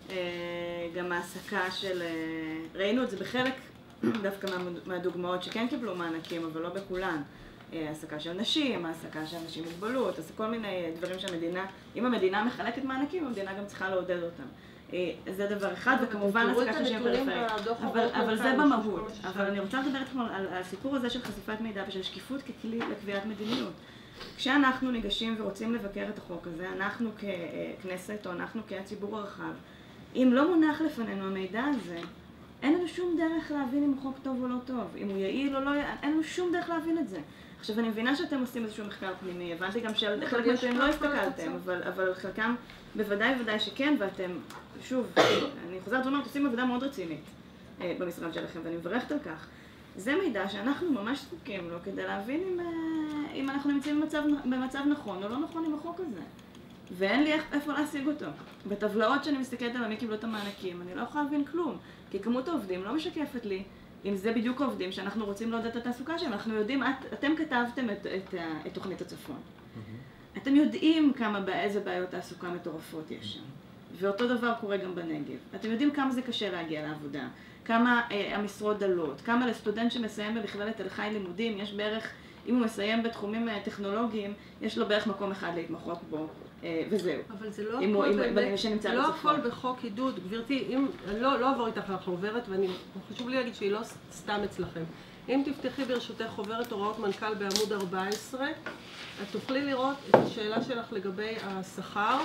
גם העסקה של, ראינו את זה בחלק דווקא מהדוגמאות שכן קיבלו מענקים, אבל לא בכולן. העסקה של נשים, העסקה של אנשים עם מוגבלות, אז כל מיני דברים שהמדינה, אם המדינה מחלקת מענקים, המדינה גם צריכה לעודד אותם. זה דבר אחד, וכמובן העסקה של אנשים פריפריה. אבל זה במהות. אבל אני רוצה לדבר אתכם על הסיפור הזה של חשיפת מידע ושל שקיפות ככלי לקביעת מדיניות. כשאנחנו ניגשים ורוצים לבקר את החוק הזה, אנחנו ככנסת או אנחנו כציבור הרחב, אם לא מונח לפנינו המידע הזה, אין לנו שום דרך להבין אם החוק טוב או לא טוב, אם הוא יעיל או לא יעיל, אין לנו שום דרך להבין את זה. עכשיו, אני מבינה שאתם עושים איזשהו מחקר פנימי, הבנתי גם שחלק מהשאלה לא הסתכלתם, אבל, אבל חלקם בוודאי וודאי שכן, ואתם, שוב, אני חוזרת ואומרת, עושים עבודה מאוד רצינית אה, במשרד שלכם, ואני מברכת על כך. זה מידע שאנחנו ממש זקוקים לו כדי להבין אם, אה, אם אנחנו נמצאים במצב, במצב נכון או לא נכון עם החוק הזה. ואין לי איפה להשיג אותו. בטבלאות שאני מסתכלת על מי קיבלו את המענקים, אני לא יכולה להבין כלום, כי כמות העובדים לא משקפת לי אם זה בדיוק העובדים שאנחנו רוצים לעודד את התעסוקה שלהם. אנחנו יודעים, את, אתם כתבתם את, את, את תוכנית הצפון. Mm-hmm. אתם יודעים כמה, איזה בעיות תעסוקה מטורפות יש שם. ואותו דבר קורה גם בנגב. אתם יודעים כמה זה קשה להגיע לעבודה, כמה אה, המשרות דלות, כמה לסטודנט שמסיים במכללת תל חי לימודים, יש בערך, אם הוא מסיים בתחומים טכנולוגיים, יש לו בערך מקום אחד להתמחות בו. וזהו. אבל זה לא הכל באמת, לא הכל בחוק עידוד. גברתי, אם, לא, לא עבור איתך לך חוברת, ואני, חשוב לי להגיד שהיא לא סתם אצלכם. אם תפתחי ברשותך חוברת הוראות מנכ"ל בעמוד ארבע עשרה, את תוכלי לראות את השאלה שלך לגבי השכר.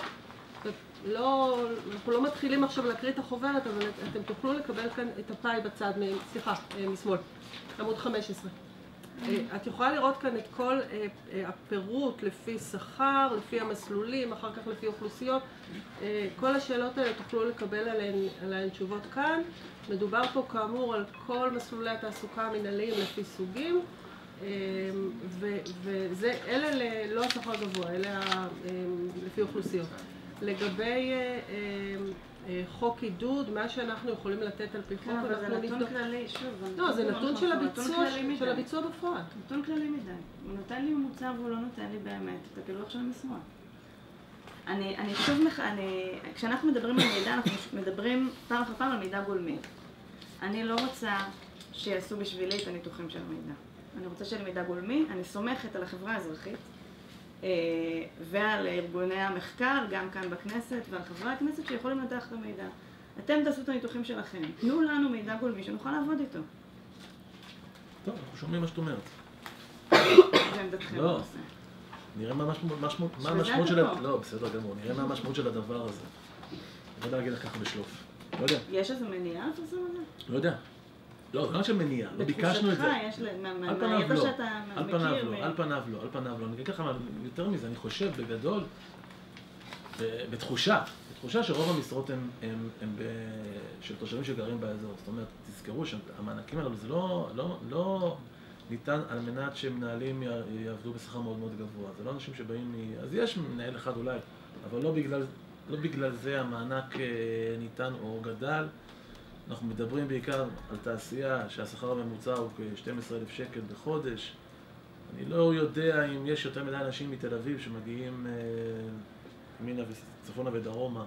לא, אנחנו לא מתחילים עכשיו להקריא את החוברת, אבל אתם תוכלו לקבל כאן את הפאי בצד, סליחה, משמאל, עמוד חמש עשרה. את יכולה לראות כאן את כל הפירוט לפי שכר, לפי המסלולים, אחר כך לפי אוכלוסיות. כל השאלות האלה תוכלו לקבל עליהן, עליהן תשובות כאן. מדובר פה כאמור על כל מסלולי התעסוקה המנהליים לפי סוגים, ואלה לא השכר גבוה, אלה לפי אוכלוסיות. לגבי חוק עידוד, מה שאנחנו יכולים לתת על פי חוק, אבל זה נתון כללי, שוב. לא, זה נתון של הביצוע בפועל. נתון כללי מדי. הוא נותן לי ממוצע והוא לא נותן לי באמת את הפילוח של המשרות. אני, אני שוב, אני, כשאנחנו מדברים על מידע, אנחנו מדברים פעם אחר פעם על מידע גולמי. אני לא רוצה שיעשו בשבילי את הניתוחים של המידע. אני רוצה שיהיה מידע גולמי, אני סומכת על החברה האזרחית. ועל ארגוני המחקר, גם כאן בכנסת, ועל חברי הכנסת שיכולים לדעת את המידע. אתם תעשו את הניתוחים שלכם. תנו לנו מידע גולמי שנוכל לעבוד איתו. טוב, אנחנו שומעים מה שאת אומרת. זה עמדתכם לא, בנושא. נראה מה המשמעות של... לא, בסדר גמור, נראה מה המשמעות של הדבר הזה. אני לא יודע להגיד לך ככה בשלוף. לא יודע. יש איזו מניעה לפרסום הזה? לא יודע. לא, זה לא של מניעה, לא ביקשנו את זה. בתחושתך יש מהידע שאתה מכיר. על פניו לא, על פניו לא, על פניו לא. אני אגיד לך יותר מזה, אני חושב בגדול, בתחושה, בתחושה שרוב המשרות הם של תושבים שגרים באזור. זאת אומרת, תזכרו שהמענקים האלו זה לא ניתן על מנת שמנהלים יעבדו בשכר מאוד מאוד גבוה. זה לא אנשים שבאים מ... אז יש מנהל אחד אולי, אבל לא בגלל זה המענק ניתן או גדל. אנחנו מדברים בעיקר על תעשייה שהשכר הממוצע הוא כ-שנים עשר אלף שקל בחודש. אני לא יודע אם יש יותר מדי אנשים מתל אביב שמגיעים ימינה וצפונה ודרומה.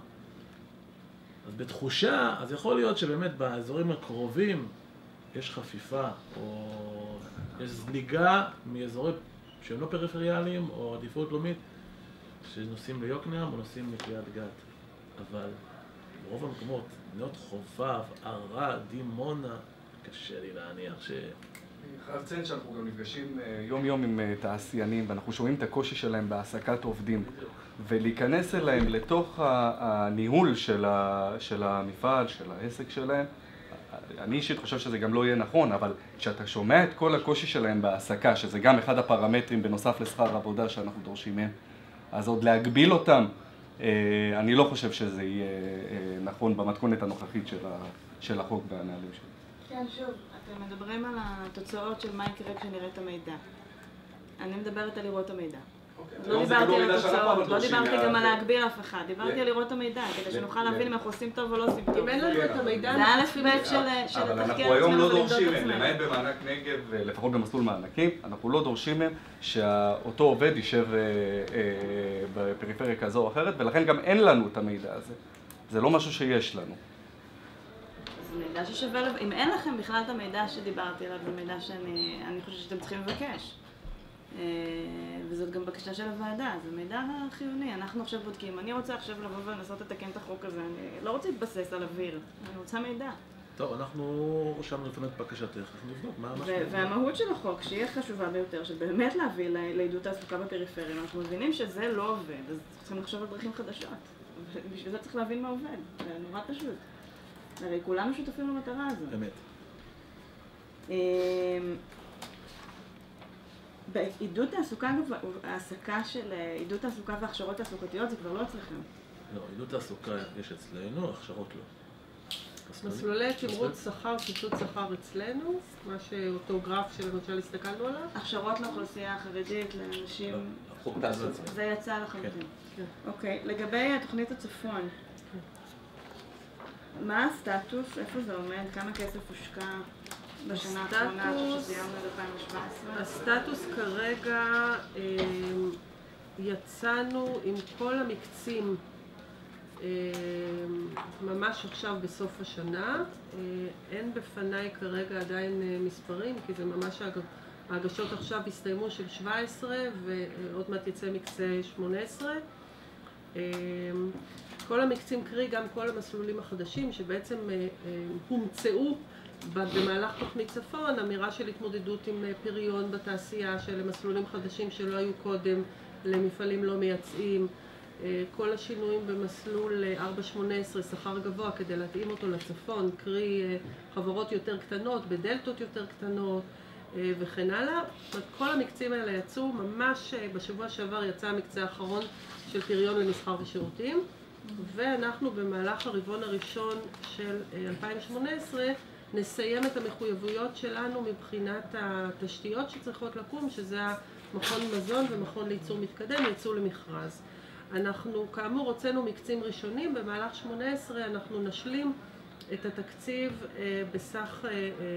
אז בתחושה, אז יכול להיות שבאמת באזורים הקרובים יש חפיפה או יש זליגה מאזורים שהם לא פריפריאליים או עדיפות לאומית שנוסעים ליוקנעם או נוסעים לקריית גת. אבל ברוב המקומות, נאות חובב, ערד, דימונה, קשה לי להניח ש... אני חייב לציין שאנחנו גם נפגשים יום יום עם תעשיינים ואנחנו שומעים את הקושי שלהם בהעסקת עובדים ולהיכנס אליהם לתוך הניהול של המפעל, של העסק שלהם. אני אישית חושב שזה גם לא יהיה נכון, אבל כשאתה שומע את כל הקושי שלהם בהעסקה, שזה גם אחד הפרמטרים בנוסף לשכר עבודה שאנחנו דורשים מהם, אז עוד להגביל אותם, אני לא חושב שזה יהיה נכון במתכונת הנוכחית של החוק והנהלים שלו. כן, שוב, אתם מדברים על התוצאות של מה יקרה כשנראה את המידע. אני מדברת על לראות את המידע. לא דיברתי על התוצאות, לא דיברתי גם על להגביל אף אחד, דיברתי על לראות את המידע, כדי שנוכל להבין אם אנחנו עושים טוב או לא עושים טוב. אם אין לנו את המידע, זה א' ב' של התחקיר אבל אנחנו היום לא דורשים מהם, למעט במענק נגב, לפחות במסלול מענקים, אנחנו לא דורשים מהם שאותו עובד יישב בפריפריה כזו או אחרת, ולכן גם אין לנו את המידע הזה. זה לא משהו שיש לנו. זה מידע ששווה, אם אין לכם בכלל את המידע שדיברתי עליו, זה מידע שאני חושבת שאתם צריכים לבקש. וזאת גם בקשה של הוועדה, זה מידע חיוני, אנחנו עכשיו בודקים, אני רוצה עכשיו לבוא ולנסות לתקן את החוק הזה, אני לא רוצה להתבסס על אוויר, אני רוצה מידע. טוב, אנחנו רשמנו לפני את בקשתך, אנחנו נבדוק מה המשמעות. והמהות של החוק, שהיא חשובה ביותר, שבאמת להביא לעידוד תעסוקה בפריפריה, אנחנו מבינים שזה לא עובד, אז צריכים לחשוב על דרכים חדשות, ובשביל זה צריך להבין מה עובד, זה נורא פשוט. הרי כולנו שותפים למטרה הזו. באמת. בעידוד תעסוקה, העסקה של עידוד תעסוקה והכשרות תעסוקתיות זה כבר לא אצלכם. לא, עידוד תעסוקה יש אצלנו, הכשרות לא. מסלולי תמרוץ שכר, קיצוץ שכר אצלנו, מה שאותו גרף שלמשל הסתכלנו עליו. הכשרות לאוכלוסייה החרדית, לאנשים... זה יצא לחלוטין. אוקיי, לגבי תוכנית הצפון, מה הסטטוס, איפה זה עומד, כמה כסף הושקע בשנה האחרונה, שסיימנו את אלפיים שבע עשרה? הסטטוס כרגע, יצאנו עם כל המקצים ממש עכשיו בסוף השנה. אין בפניי כרגע עדיין מספרים, כי זה ממש ההגשות עכשיו הסתיימו של שבע עשרה ועוד מעט יצא מקצה שמונה עשרה. כל המקצים, קרי גם כל המסלולים החדשים שבעצם הומצאו במהלך תוכנית צפון, אמירה של התמודדות עם פריון בתעשייה, של מסלולים חדשים שלא היו קודם למפעלים לא מייצאים, כל השינויים במסלול ארבע שמונה עשרה שכר גבוה כדי להתאים אותו לצפון, קרי חברות יותר קטנות, בדלתות יותר קטנות וכן הלאה. כל המקצים האלה יצאו, ממש בשבוע שעבר יצא המקצה האחרון של פריון למסחר ושירותים, ואנחנו במהלך הרבעון הראשון של אלפיים שמונה עשרה נסיים את המחויבויות שלנו מבחינת התשתיות שצריכות לקום, שזה המכון מזון ומכון לייצור מתקדם, יצאו למכרז. אנחנו כאמור הוצאנו מקצים ראשונים, במהלך שמונה עשרה אנחנו נשלים את התקציב בסך,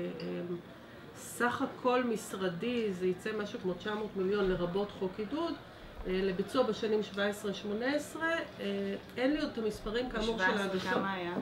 סך הכל משרדי, זה יצא משהו כמו תשע מאות מיליון לרבות חוק עידוד, לביצוע בשנים שבע עשרה שמונה עשרה. אין לי עוד את המספרים כאמור של ההגשות. שבע עשרה כמה היה?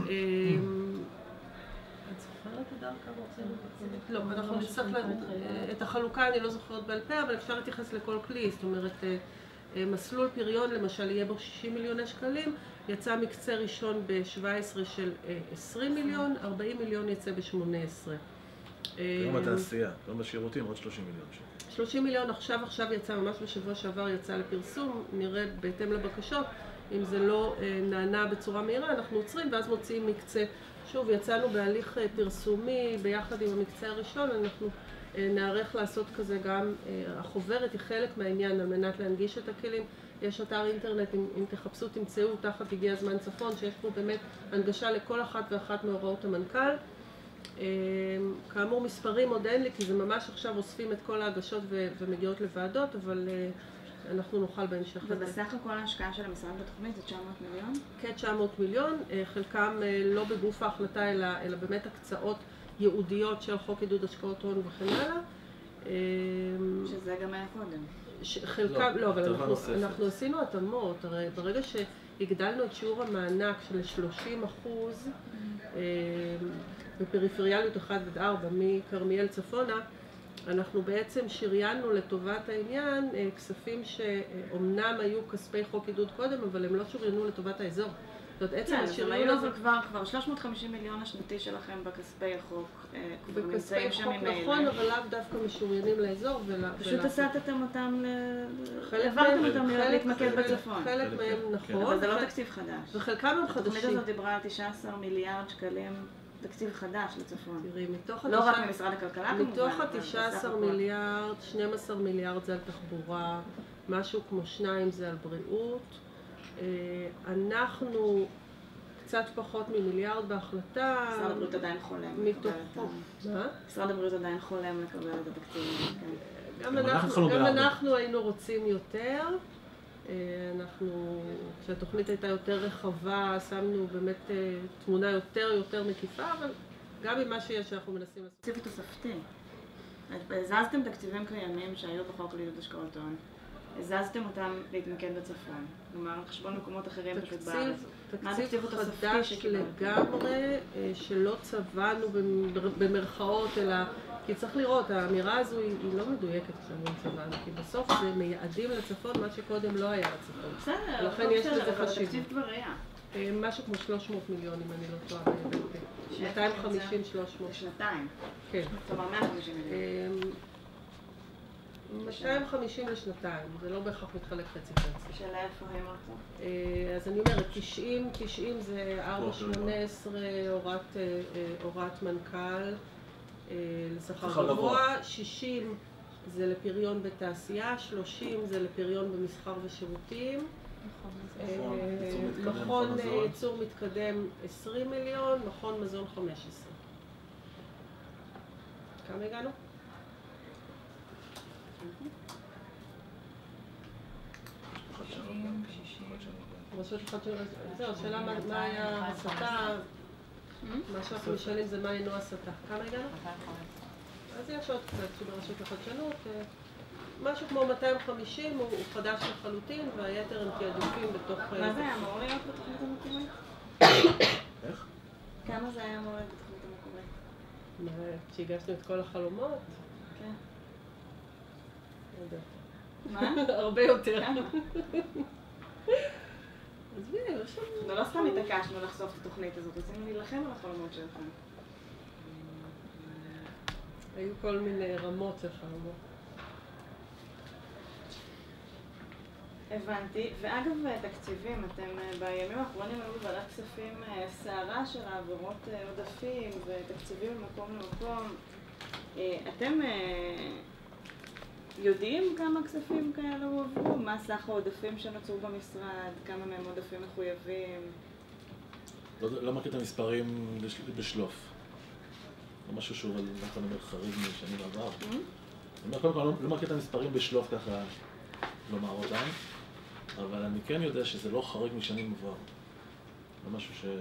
את זוכרת את דרך כמה הוצאנו? לא, אנחנו נצטרך, את החלוקה אני לא זוכרת בעל פה, אבל אפשר להתייחס לכל כלי, זאת אומרת, מסלול פריון למשל יהיה בו שישים מיליוני שקלים, יצא מקצה ראשון ב-שבע עשרה של עשרים מיליון, ארבעים מיליון יצא ב-שמונה עשרה. גם התעשייה, גם בשירותים עוד שלושים מיליון שקל. שלושים מיליון עכשיו עכשיו יצא, ממש בשבוע שעבר יצא לפרסום, נראה בהתאם לבקשות, אם זה לא נענה בצורה מהירה אנחנו עוצרים ואז מוציאים מקצה. שוב, יצאנו בהליך פרסומי ביחד עם המקצה הראשון, אנחנו נערך לעשות כזה גם, החוברת היא חלק מהעניין על מנת להנגיש את הכלים. יש אתר אינטרנט, אם, אם תחפשו תמצאו תחת הגיע הזמן צפון, שיש פה באמת הנגשה לכל אחת ואחת מהוראות המנכ"ל. כאמור מספרים עוד אין לי, כי זה ממש עכשיו אוספים את כל ההגשות ומגיעות לוועדות, אבל אנחנו נוכל בהמשך. ובסך הכל ההשקעה של המשרד בתוכנית זה תשע מאות מיליון? כן, תשע מאות מיליון, חלקם לא בגוף ההחלטה, אלא, אלא באמת הקצאות ייעודיות של חוק עידוד השקעות הון וכן הלאה. שזה גם היה קודם. חלקם, לא, אבל אנחנו, אנחנו עשינו התאמות, הרי ברגע שהגדלנו את שיעור המענק של שלושים אחוז בפריפריאליות אחת עד ארבע מכרמיאל צפונה, אנחנו בעצם שריינו לטובת העניין כספים שאומנם היו כספי חוק עידוד קודם, אבל הם לא שוריינו לטובת האזור. זאת עצם השריון הזה... כבר, כבר שלוש מאות וחמישים מיליון השנתי שלכם בכספי החוק. בכספי חוק נכון, אבל לאו דווקא משוריינים לאזור. פשוט הסטתם אותם, העברתם אותם להתמקד בצפון. חלק מהם נכון. אבל זה לא תקציב חדש. וחלקם הם חדשים. התוכנית הזאת דיברה על תשעה עשר מיליארד שקלים. תקציב חדש לצפון. תראי, מתוך לא רק ממשרד הכלכלה כמובן. מתוך ה-תשעה עשר מיליארד, שנים עשר מיליארד זה על תחבורה, משהו כמו שניים זה על בריאות. אנחנו קצת פחות ממיליארד בהחלטה. משרד הבריאות עדיין חולם. מתוך... מה? משרד הבריאות עדיין חולם לקבל את התקציב. גם אנחנו, גם אנחנו היינו רוצים יותר. אנחנו, כשהתוכנית הייתה יותר רחבה, שמנו באמת תמונה יותר יותר מקיפה, אבל גם עם מה שיש שאנחנו מנסים לעשות. תקציב תוספתי. הזזתם תקציבים קיימים שהיו בחוק לעידוד השקעות הון. הזזתם אותם להתמקד בצפון. כלומר, על חשבון מקומות אחרים פשוט בארץ. תקציב חדש לגמרי, שלא צבענו במרכאות, אלא... כי צריך לראות, האמירה הזו היא, היא לא מדויקת כשאומרים צבענו, כי בסוף זה מייעדים לצפון, מה שקודם לא היה לצפון. בסדר, לכן יש לזה אבל חשיבות. התקציב כבר היה. משהו כמו שלוש מאות מיליון, אם אני לא טועה, מאתיים וחמישים שלוש מאות. שנתיים. כן. כלומר, מאה וחמישים מיליון. מאתיים וחמישים לשנתיים, זה לא בהכרח מתחלק חצי חצי. שאלה איפה הם הלכו? אז אני אומרת, תשעים, תשעים זה ארבע שמונה עשרה הוראת מנכ"ל. לשכר גבוה, שישים זה לפריון בתעשייה, שלושים זה לפריון במסחר ושירותים, מכון ייצור מתקדם עשרים מיליון, מכון מזון חמש עשרה. כמה הגענו? רשות לחדשנות, זהו, השאלה מה היה הסתה, מה שאנחנו משנים זה מה אינו הסתה. כמה הגענו? אז יש עוד קצת שברשות לחדשנות, משהו כמו מאתיים וחמישים הוא חדש לחלוטין והיתר הם תעדופים בתוך... מה זה היה אמור להיות בתוכנית המקומית? איך? כמה זה היה אמור להיות בתוכנית המקומית? כשהגשנו את כל החלומות? כן. מה? הרבה יותר. ולא סתם התעקשנו לחשוף את התוכנית הזאת, רצינו להילחם על החלומות שלכם. היו כל מיני רמות של חלומות. הבנתי, ואגב תקציבים, אתם בימים האחרונים היו בוועדת כספים סערה של העברות עודפים ותקציבים ממקום למקום. אתם יודעים כמה כספים כאלה הועברו? מה סך העודפים שנוצרו במשרד? כמה מהם עודפים מחויבים? לא, לא מכיר את המספרים בשלוף. לא משהו שהוא נכון אומר חריג משנים עבר. אני אומר, קודם כל, לא מכיר את המספרים בשלוף ככה לומר אותם, אבל אני כן יודע שזה לא חריג משנים עבר. לא משהו ש...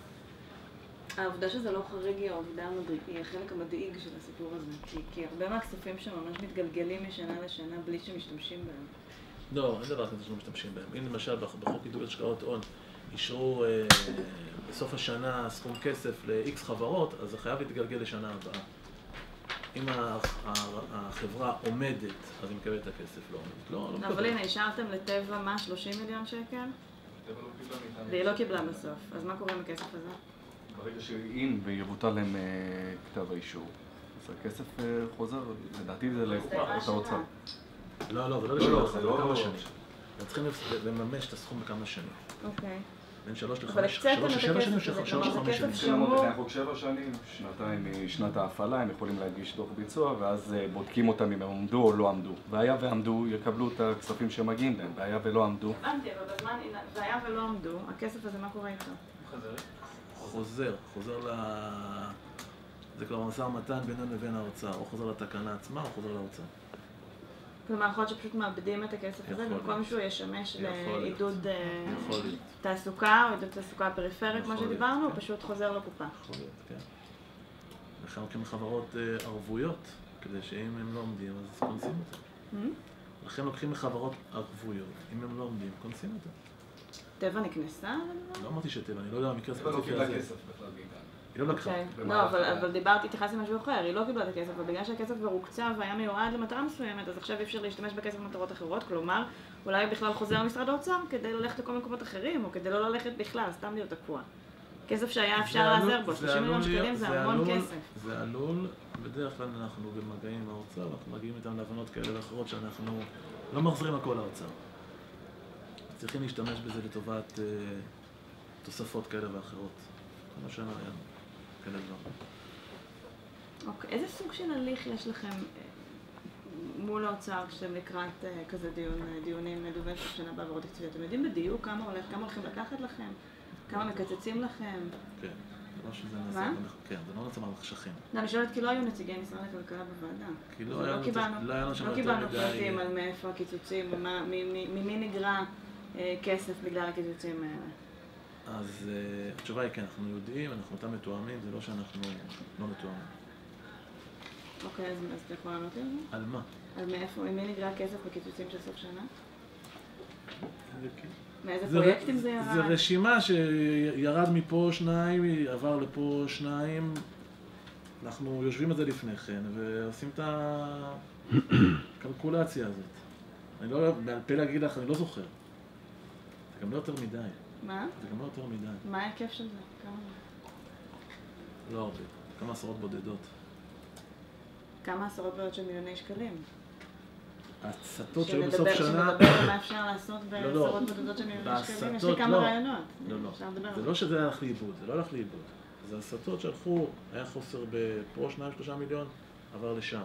העובדה שזה לא חריג היא העובדה המדאיג, היא החלק המדאיג של הסיפור הזה, כי, כי הרבה מהכספים שממש מתגלגלים משנה לשנה בלי שמשתמשים בהם. לא, אין דבר כזה שלא משתמשים בהם. אם למשל בחוק עידוד השקעות הון אישרו אה, בסוף השנה סכום כסף ל-X חברות, אז זה חייב להתגלגל לשנה הבאה. אם החברה עומדת, אז היא מקבלת את הכסף, לא עומדת. לא, לא מקבלת. אבל הנה, השארתם לטבע מה? שלושים מיליון שקל? טבע לא קיבלה מאיתנו. והיא לא קיבלה בסוף. אז מה קורה עם הכסף הזה? ברגע שאם ויבוטל להם כתב האישור, אז הכסף חוזר, לדעתי זה לקופת האוצר. לא, לא, זה לא לשלוח, זה בכמה שנים. הם צריכים לממש את הסכום בכמה שנים. אוקיי. בין שלוש לחמש, שלוש לשבע שנים, שלוש לחמש שנים. לפני חוק שבע שנים, שנתיים משנת ההפעלה, הם יכולים להגיש דוח ביצוע, ואז בודקים אותם אם הם עמדו או לא עמדו. והיה ועמדו, יקבלו את הכספים שמגיעים להם, והיה ולא עמדו. הבנתי, אבל בזמן, והיה ולא עמדו, הכסף הזה מה קורה איתו? חוזר, חוזר ל... זה כבר משא ומתן בינינו לבין האוצר, או חוזר לתקנה עצמה, או חוזר לאוצר. כלומר, יכול להיות שפשוט מאבדים את הכסף הזה, במקום שהוא ישמש לעידוד תעסוקה, או עידוד תעסוקה פריפרית, כמו שדיברנו, הוא פשוט חוזר לקופה. יכול להיות, כן. לכן לוקחים לחברות ערבויות, כדי שאם הם לא עומדים, אז קונסים אותם. לכן לוקחים לחברות ערבויות, אם הם לא עומדים, קונסים אותם. טבע נקנסה? לא אמרתי שטבע, אני לא יודע המקרה הספציפי הזה. היא לא קיבלה כסף בכלל בעיקר. היא לא לקחה. לא, אבל דיברתי, התייחסתי למשהו אחר, היא לא קיבלה את הכסף, ובגלל שהכסף כבר הוקצב והיה מיועד למטרה מסוימת, אז עכשיו אי אפשר להשתמש בכסף במטרות אחרות, כלומר, אולי בכלל חוזר למשרד האוצר כדי ללכת לכל מקומות אחרים, או כדי לא ללכת בכלל, סתם להיות תקוע. כסף שהיה אפשר לעזר בו, שלושים מיליון שקלים זה המון כסף. זה עלול, בדרך כלל אנחנו במגעים עם האוצר, אנחנו מגיעים איתם להבנות כאלה ואחרות שאנחנו לא מחזירים הכל לאוצר. צריכים להשתמש בזה לטובת תוספות כאלה ואחרות. כמו שנה היה כאלה דבר. אוקיי, איזה סוג של הליך יש לכם מול האוצר כשאתם לקראת כזה דיון, דיונים מדובר של שנה בעברות תקציביות? אתם יודעים בדיוק כמה הולך, כמה הולכים לקחת לכם? כמה מקצצים לכם? כן, לא שזה נעשה... מה? כן, זה לא נעשה במחשכים. לא, אני שואלת כי לא היו נציגי משרד הכלכלה בוועדה. כי לא היה לנו שם יותר מדי... לא קיבלנו פרטים על מאיפה הקיצוצים, ממי נגרע כסף בגלל הקיצוצים האלה. אז התשובה היא כן, אנחנו יודעים, אנחנו אותם מתואמים, זה לא שאנחנו לא מתואמים. אוקיי, אז אתה יכול לענות על זה? על מה? על מאיפה, ממי נגרע כסף בקיצוצים של סוף שנה? כן. מאיזה פרויקטים זה ירד? זה רשימה שירד מפה שניים, עבר לפה שניים. אנחנו יושבים על זה לפני כן ועושים את הקלקולציה הזאת. אני לא, בעל פה להגיד לך, אני לא זוכר. זה גם לא יותר מדי. מה? זה גם לא יותר מדי. מה ההיקף של זה? כמה? לא הרבה. כמה עשרות בודדות. כמה עשרות בודדות של מיליוני שקלים? ההצתות שהיו בסוף שנה... שמדבר על מה אפשר לעשות בעשרות בודדות של מיליוני שקלים? יש לי כמה רעיונות. לא, לא. זה לא שזה הלך לאיבוד, זה לא הלך לאיבוד. זה הסתות שהלכו, היה חוסר בפה שניים שלושה מיליון, עבר לשם.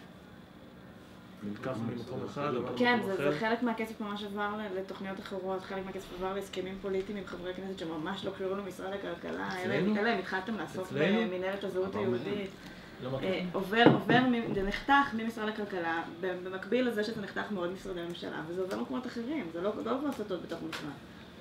נלקח ממקום אחד, עבר למקום אחר. כן, זה חלק מהכסף ממש עבר לתוכניות אחרות, חלק מהכסף עבר להסכמים פוליטיים עם חברי כנסת שממש לא קראו למשרד הכלכלה. אצלנו? התחלתם לעסוק במנהלת הזהות היהודית. עובר, עובר, זה נחתך ממשרד הכלכלה, במקביל לזה שזה נחתך מעוד משרדי ממשלה, וזה עובר במקומות אחרים, זה לא עובר הסתות בתוך משרד.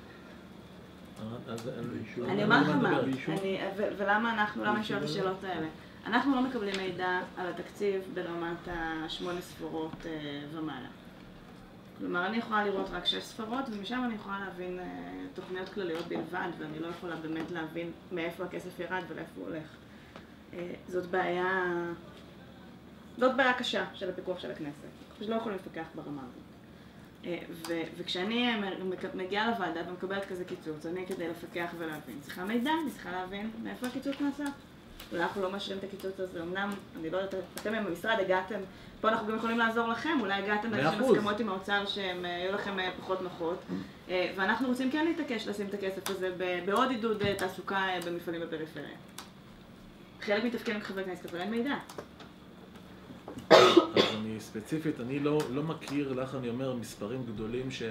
אני אומר לך מה, ולמה אנחנו, למה אני שואלת את השאלות האלה? אנחנו לא מקבלים מידע על התקציב ברמת השמונה ספרות ומעלה. כלומר, אני יכולה לראות רק שש ספרות, ומשם אני יכולה להבין תוכניות כלליות בלבד, ואני לא יכולה באמת להבין מאיפה הכסף ירד ולאיפה הוא הולך. זאת בעיה, זאת בעיה קשה של הפיקוח של הכנסת. אנחנו לא יכולים לפקח ברמה הזאת. וכשאני מגיעה לוועדה ומקבלת כזה קיצוץ, אני כדי לפקח ולהבין, צריכה מידע, אני צריכה להבין מאיפה הקיצוץ נעשה. אולי אנחנו לא מאשרים את הקיצוץ הזה, אמנם, אני לא יודעת, אתם במשרד הגעתם, פה אנחנו גם יכולים לעזור לכם, אולי הגעתם לאיזשהם הסכמות עם האוצר שהם יהיו לכם פחות נוחות, ואנחנו רוצים כן להתעקש לשים את הכסף הזה בעוד עידוד תעסוקה במפעלים בפריפריה. חלק מתפקידים כחברי כנסת, אבל אין מידע. אז אני ספציפית, אני לא, לא מכיר לך, אני אומר, מספרים גדולים ש...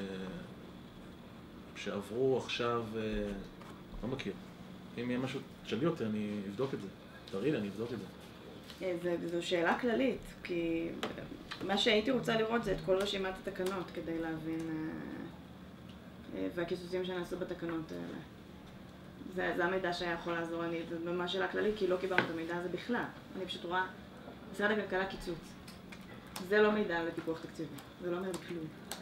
שעברו עכשיו, לא מכיר. אם יהיה משהו שלי אותי, אני אבדוק את זה. תראי לי, אני אבדוק את זה. זו שאלה כללית, כי מה שהייתי רוצה לראות זה את כל רשימת התקנות כדי להבין, והקיצוצים שנעשו בתקנות האלה. זה, זה המידע שהיה יכול לעזור, אני, זה ממש שאלה כללית, כי לא קיבלנו את המידע הזה בכלל. אני פשוט רואה, משרד הכלכלה קיצוץ. זה לא מידע לפיקוח תקציבי, זה לא אומר כלום.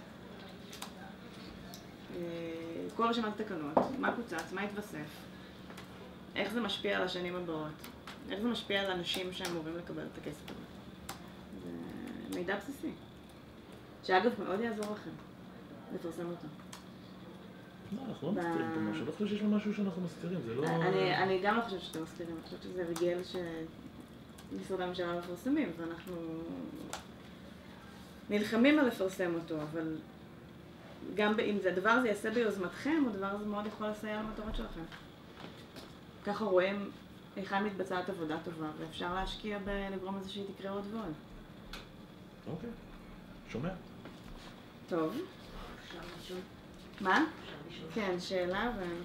כל רשימת התקנות, מה קוצץ, מה התווסף, איך זה משפיע על השנים הבאות, איך זה משפיע על אנשים שאמורים לקבל את הכסף הזה. זה מידע בסיסי, שאגב מאוד יעזור לכם לפרסם אותו. לא, אנחנו לא מסתירים פה משהו, לא חושב שיש משהו שאנחנו מסתירים, זה לא... אני גם לא חושבת שאתם מסתירים, אני חושבת שזה רגל שמשרדי הממשלה מפרסמים, ואנחנו נלחמים על לפרסם אותו, אבל גם אם הדבר הזה יעשה ביוזמתכם, הדבר הזה מאוד יכול לסייע למטרות שלכם. ככה רואים היכן מתבצעת עבודה טובה, ואפשר להשקיע בלגרום לזה שהיא תקרה עוד ועוד. אוקיי, שומע. טוב. מה? כן, שאלה ואנחנו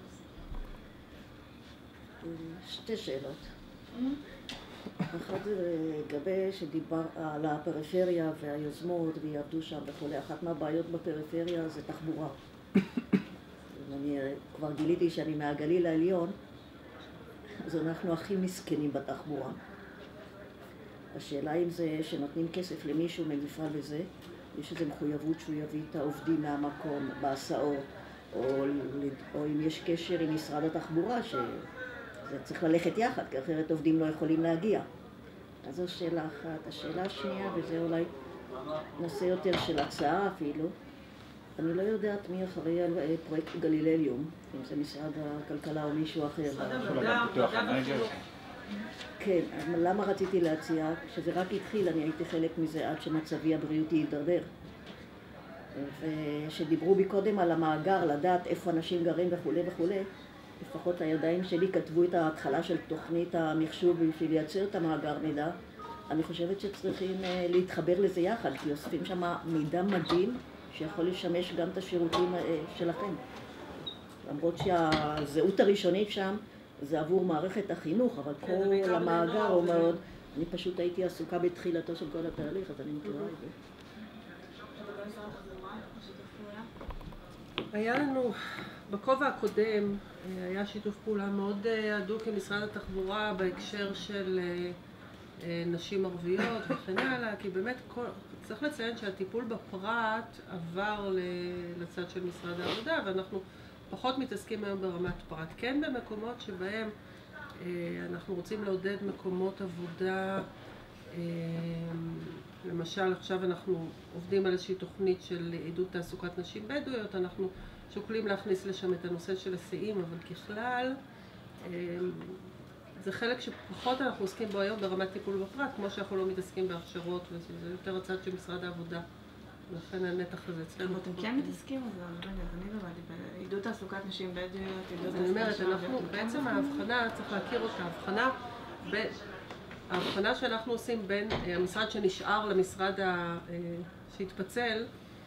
שתי שאלות. אחת זה לגבי שדיבר על הפריפריה והיוזמות ויעבדו שם וכולי. אחת מהבעיות בפריפריה זה תחבורה. אני כבר גיליתי שאני מהגליל העליון, אז אנחנו הכי מסכנים בתחבורה. השאלה אם זה שנותנים כסף למישהו ממפעל בזה, יש איזו מחויבות שהוא יביא את העובדים מהמקום, בהסעות, או, או אם יש קשר עם משרד התחבורה, שזה צריך ללכת יחד, כי אחרת עובדים לא יכולים להגיע. אז זו שאלה אחת. השאלה השנייה, וזה אולי נושא יותר של הצעה אפילו, אני לא יודעת מי אחראי על פרויקט גלילליום, אם זה משרד הכלכלה או מישהו אחר. משרד המדע, מדע וחינוך. כן, למה רציתי להציע? כשזה רק התחיל, אני הייתי חלק מזה עד שמצבי הבריאותי יידרדר. ושדיברו בי קודם על המאגר, לדעת איפה אנשים גרים וכו' וכו', לפחות הידיים שלי כתבו את ההתחלה של תוכנית המחשוב בשביל לייצר את המאגר מידע. אני חושבת שצריכים להתחבר לזה יחד, כי אוספים שם מידע מדהים שיכול לשמש גם את השירותים שלכם. למרות שהזהות הראשונית שם זה עבור מערכת החינוך, אבל כל המאגר הוא מאוד... אני פשוט הייתי עסוקה בתחילתו של כל התהליך, אז אני מכירה את זה. היה לנו, בכובע הקודם, היה שיתוף פעולה מאוד הדוק עם משרד התחבורה בהקשר של נשים ערביות וכן הלאה, כי באמת כל, צריך לציין שהטיפול בפרט עבר לצד של משרד העבודה, ואנחנו פחות מתעסקים היום ברמת פרט. כן במקומות שבהם אנחנו רוצים לעודד מקומות עבודה, למשל עכשיו אנחנו עובדים על איזושהי תוכנית של עידוד תעסוקת נשים בדואיות, אנחנו שוקלים להכניס לשם את הנושא של היסעים, אבל ככלל זה חלק שפחות אנחנו עוסקים בו היום ברמת טיפול בפרט, כמו שאנחנו לא מתעסקים בהכשרות, וזה יותר הצד של משרד העבודה. לכן הנתח הזה אצלנו. אתם כן מתעסקים בזה, אבל רגע, אז אני לא באתי בעידוד תעסוקת נשים בדואיות, עידוד אני אומרת, אנחנו בעצם ההבחנה, צריך להכיר אותה, ההבחנה, ההבחנה שאנחנו עושים בין המשרד שנשאר למשרד שהתפצל,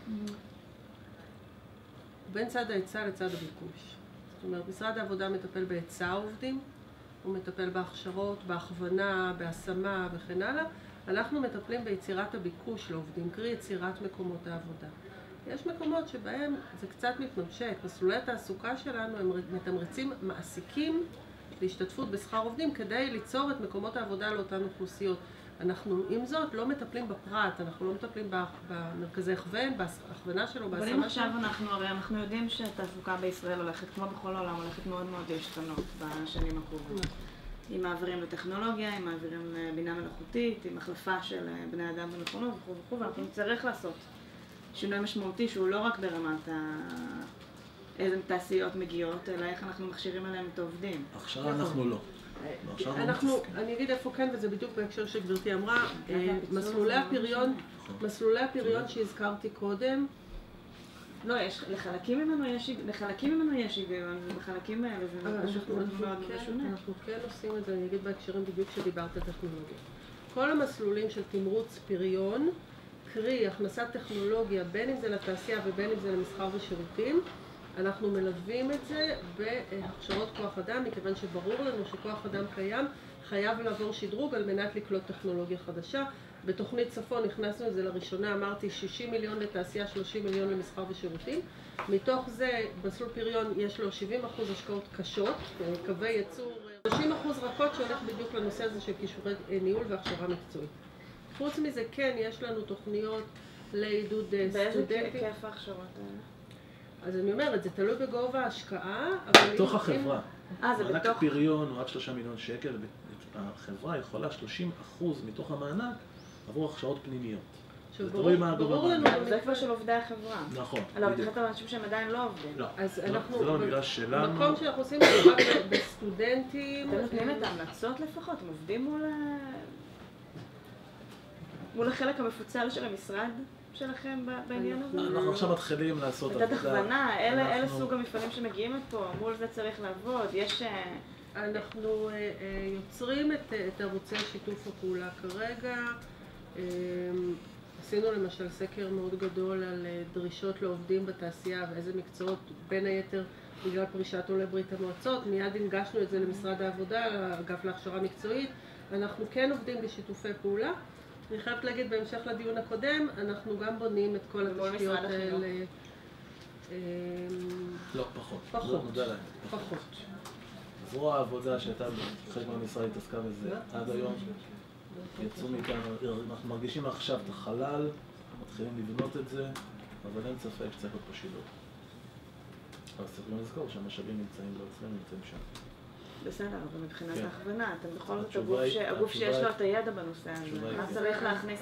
בין צד ההיצע לצד הביקוש. זאת אומרת, משרד העבודה מטפל בהיצע העובדים, הוא מטפל בהכשרות, בהכוונה, בהשמה וכן הלאה. אנחנו מטפלים ביצירת הביקוש לעובדים, קרי יצירת מקומות העבודה. יש מקומות שבהם זה קצת מתממשק. מסלולי התעסוקה שלנו הם מתמרצים מעסיקים להשתתפות בשכר עובדים כדי ליצור את מקומות העבודה לאותן אוכלוסיות. אנחנו עם זאת לא מטפלים בפרט, אנחנו לא מטפלים במרכזי הכוון, בהכוונה שלו, בהשמה שלו. אבל אם עכשיו אנחנו, הרי אנחנו יודעים שהתעסוקה בישראל הולכת, כמו בכל העולם, הולכת מאוד מאוד להשתנות בשנים הקרובות. עם מעבירים לטכנולוגיה, עם מעבירים לבינה מלאכותית, עם החלפה של בני אדם במכונות וכו' וכו', ואנחנו נצטרך לעשות שינוי משמעותי שהוא לא רק ברמת איזה תעשיות מגיעות, אלא איך אנחנו מכשירים עליהם את העובדים. הכשרה אנחנו לא. אנחנו, אני אגיד איפה כן, וזה בדיוק בהקשר שגברתי אמרה, מסלולי הפריון, מסלולי הפריון שהזכרתי קודם, לא, יש, לחלקים ממנו יש, לחלקים ממנו יש היגיון, ובחלקים האלה זה פשוט מאוד מאוד משונה. אנחנו כן עושים את זה, אני אגיד בהקשרים בדיוק שדיברת על טכנולוגיה. כל המסלולים של תמרוץ פריון, קרי הכנסת טכנולוגיה, בין אם זה לתעשייה ובין אם זה למסחר ושירותים, אנחנו מלווים את זה בהכשרות כוח אדם, מכיוון שברור לנו שכוח אדם קיים, חייב לעבור שדרוג על מנת לקלוט טכנולוגיה חדשה. בתוכנית צפון נכנסנו את זה לראשונה, אמרתי שישים מיליון לתעשייה, שלושים מיליון למסחר ושירותים. מתוך זה, מסלול פריון יש לו שבעים אחוז השקעות קשות, קווי ייצור, שלושים אחוז רכות שהולך בדיוק לנושא הזה של כישורי ניהול והכשרה מקצועית. חוץ מזה, כן, יש לנו תוכניות לעידוד סטודנטים. באיזה כיף ההכשרות האלה? אז אני אומרת, זה תלוי בגובה ההשקעה, אבל... בתוך החברה. אה, זה בתוך... מענק פריון הוא עד שלושה מיליון שקל, החברה יכולה שלושים אחוז מתוך המענק עבור הכשרות פנימיות. ברור לנו... זה כבר של עובדי החברה. נכון. לא, אבל תחילת אנשים שהם עדיין לא עובדים. לא, זה לא המגרש שלנו. מקום שאנחנו עושים זה רק בסטודנטים. אתם נותנים את ההמלצות לפחות? הם עובדים מול... מול החלק המפוצל של המשרד שלכם בעניין הזה? אנחנו עכשיו מתחילים לעשות עבודה. את הכוונה, אלה סוג המפעלים שמגיעים פה, מול זה צריך לעבוד, יש... אנחנו יוצרים את ערוצי שיתוף הפעולה כרגע. עשינו למשל סקר מאוד גדול על דרישות לעובדים בתעשייה ואיזה מקצועות, בין היתר בגלל פרישת עולי ברית המועצות. מיד הנגשנו את זה למשרד העבודה, לאגף להכשרה מקצועית. אנחנו כן עובדים בשיתופי פעולה. אני חייבת להגיד, בהמשך לדיון הקודם, אנחנו גם בונים את כל התשתיות האלה. לא, פחות. פחות. פחות. זרוע העבודה שהייתה חלק מהמשרד התעסקה בזה עד היום, יצאו מאיתנו, אנחנו מרגישים עכשיו את החלל, מתחילים לבנות את זה, אבל אין ספק שצריך להיות פה שילוב. אז צריכים לזכור שהמשאבים נמצאים לא אצלנו, נמצאים שם. בסדר, אבל מבחינת ההכוונה, אתם בכל זאת הגוף שיש לו את הידע בנושא הזה. מה צריך להכניס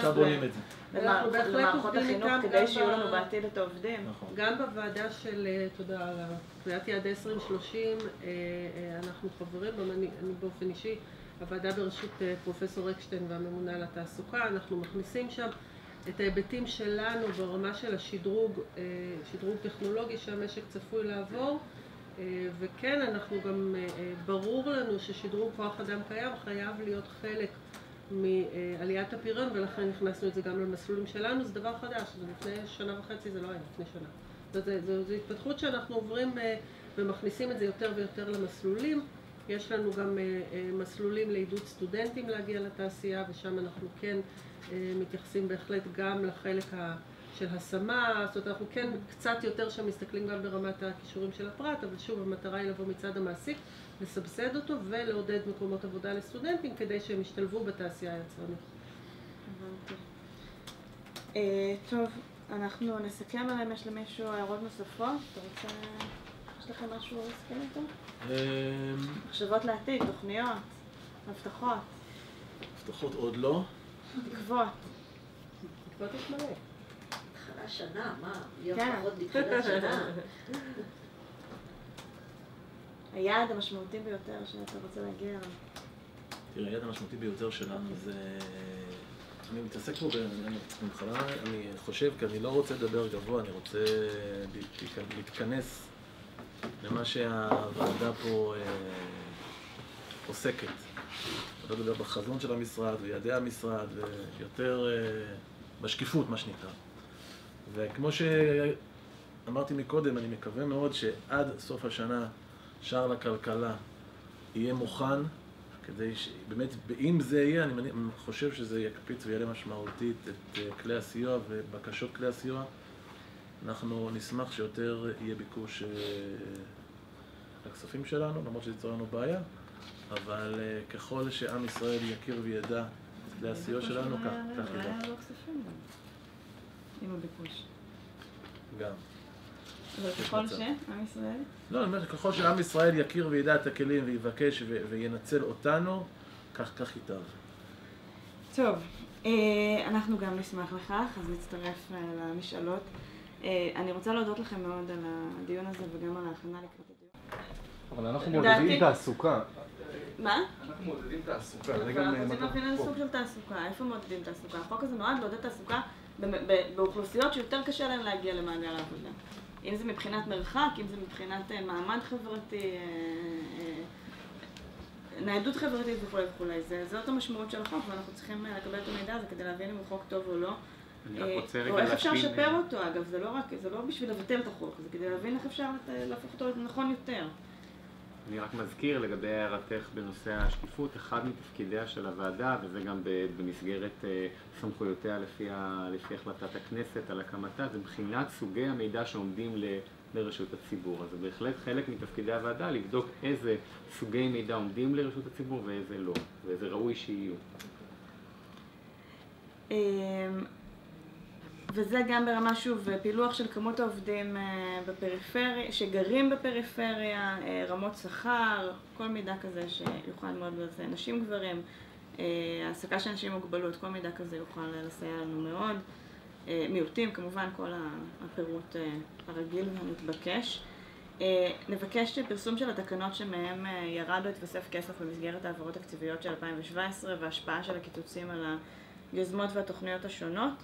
למערכות החינוך כדי שיהיו לנו בעתיד את העובדים? גם בוועדה של, תודה על קביעת יעדי עשרים שלושים, אנחנו חברים, אני באופן אישי, הוועדה בראשות פרופסור אקשטיין והממונה על התעסוקה, אנחנו מכניסים שם את ההיבטים שלנו ברמה של השדרוג, שדרוג טכנולוגי שהמשק צפוי לעבור. וכן, אנחנו גם, ברור לנו ששדרוג כוח אדם קיים חייב להיות חלק מעליית הפריון, ולכן הכנסנו את זה גם למסלולים שלנו. זה דבר חדש, זה לפני שנה וחצי, זה לא היה לפני שנה. זו התפתחות שאנחנו עוברים ומכניסים את זה יותר ויותר למסלולים. יש לנו גם מסלולים לעידוד סטודנטים להגיע לתעשייה, ושם אנחנו כן מתייחסים בהחלט גם לחלק של השמה, זאת אומרת אנחנו כן קצת יותר שמסתכלים גם ברמת הכישורים של הפרט, אבל שוב המטרה היא לבוא מצד המעסיק, לסבסד אותו ולעודד מקומות עבודה לסטודנטים כדי שהם ישתלבו בתעשייה היצרנית. טוב, אנחנו נסכם עליהם, יש למישהו הערות נוספות? אתה רוצה... יש לכם משהו להסכים איתו? מחשבות לעתיד, תוכניות, הבטחות. הבטחות עוד לא. תקוות. תקוות יש מלא. התחלה שנה, מה? יום פחות מתחילת שנה. היעד המשמעותי ביותר שאתה רוצה להגיע אליו. תראה, היעד המשמעותי ביותר שלנו זה... אני מתעסק פה, אני חושב, כי אני לא רוצה לדבר גבוה, אני רוצה להתכנס למה שהוועדה פה עוסקת. אני לא לדבר בחזון של המשרד ויעדי המשרד, ויותר בשקיפות, מה שנקרא. וכמו שאמרתי מקודם, אני מקווה מאוד שעד סוף השנה שער לכלכלה יהיה מוכן, כדי שבאמת, אם זה יהיה, אני חושב שזה יקפיץ ויעלה משמעותית את כלי הסיוע ובקשות כלי הסיוע. אנחנו נשמח שיותר יהיה ביקוש לכספים שלנו, למרות שזה יצר לנו בעיה, אבל ככל שעם ישראל יכיר וידע את כלי הסיוע שלנו, כך ידע. אולי היה לו כספים גם, עם הביקוש. גם. אבל ככל שעם ישראל? לא, אני אומר, ככל שעם ישראל יכיר וידע את הכלים ויבקש וינצל אותנו, כך כך ייטב. טוב, אנחנו גם נשמח לכך, אז נצטרף למשאלות. אני רוצה להודות לכם מאוד על הדיון הזה וגם על ההכנה לקראת הדיון. אבל אנחנו מעודדים תעסוקה. מה? אנחנו מעודדים תעסוקה. אבל אנחנו רוצים להבין איזה סוג של תעסוקה. איפה מעודדים תעסוקה? החוק הזה נועד לעודד תעסוקה באוכלוסיות שיותר קשה להן להגיע למעגל העבודה. אם זה מבחינת מרחק, אם זה מבחינת מעמד חברתי, ניידות חברתית וכו' וכו'. זאת המשמעות של החוק, ואנחנו צריכים לקבל את המידע הזה כדי להבין אם הוא חוק טוב או לא. או איך אפשר לשפר אותו, אגב, זה לא רק, זה לא בשביל לבטל את החוק, זה כדי להבין איך אפשר להפוך אותו נכון יותר. אני רק מזכיר לגבי הערתך בנושא השקיפות, אחד מתפקידיה של הוועדה, וזה גם במסגרת סמכויותיה לפי, לפי החלטת הכנסת על הקמתה, זה בחינת סוגי המידע שעומדים ל, לרשות הציבור. אז זה בהחלט חלק מתפקידי הוועדה לבדוק איזה סוגי מידע עומדים לרשות הציבור ואיזה לא, ואיזה ראוי שיהיו. וזה גם ברמה שוב, פילוח של כמות העובדים בפריפריה, שגרים בפריפריה, רמות שכר, כל מידע כזה שיוכל מאוד לזה, נשים גברים, העסקה של אנשים עם מוגבלות, כל מידע כזה יוכל לסייע לנו מאוד. מיעוטים, כמובן כל הפירוט הרגיל והמתבקש. נבקש פרסום של התקנות שמהם ירד או התווסף כסף במסגרת העברות תקציביות של אלפיים שבע עשרה וההשפעה של הקיצוצים על היוזמות והתוכניות השונות.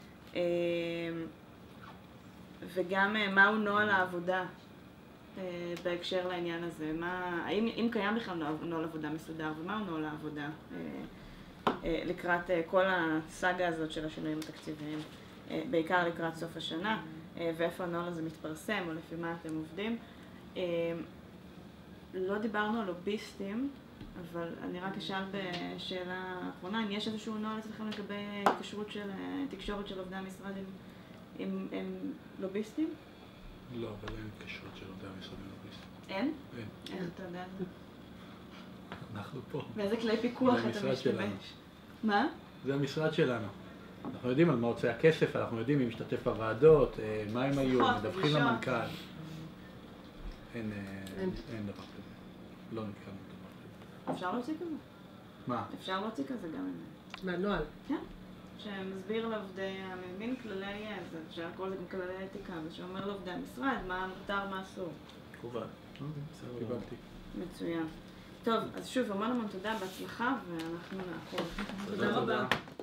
וגם מהו נוהל העבודה בהקשר לעניין הזה, מה, האם, אם קיים בכלל נוהל עבודה מסודר ומהו נוהל העבודה לקראת כל הסאגה הזאת של השינויים התקציביים, בעיקר לקראת סוף השנה, ואיפה הנוהל הזה מתפרסם או לפי מה אתם עובדים. לא דיברנו על לוביסטים, אבל אני רק אשאל בשאלה האחרונה, אם יש איזשהו נוהל אצלכם לגבי התקשרות של תקשורת של עובדי המשרד עם, עם, עם לוביסטים? לא, אבל אין התקשרות של עובדי המשרד עם לוביסטים. אין? אין. איך אתה יודע? אנחנו פה. ואיזה כלי פיקוח אתה משתמש? מה? זה המשרד שלנו. אנחנו יודעים על מה הוצא הכסף, אנחנו יודעים מי משתתף בוועדות, מה הם היו, מדווחים למנכ"ל. אין דבר כזה. לא נתקלנו. אפשר להוציא כזה? מה? אפשר להוציא כזה גם. מהנוהל? כן. שמסביר לעובדי, מין כללי, אפשר לקרוא לזה גם כללי אתיקה, ושאומר לעובדי המשרד מה מותר, מה אסור. קובל. קיבלתי. מצוין. טוב, אז שוב, המון המון תודה, בהצלחה, ואנחנו נעקוב. תודה רבה.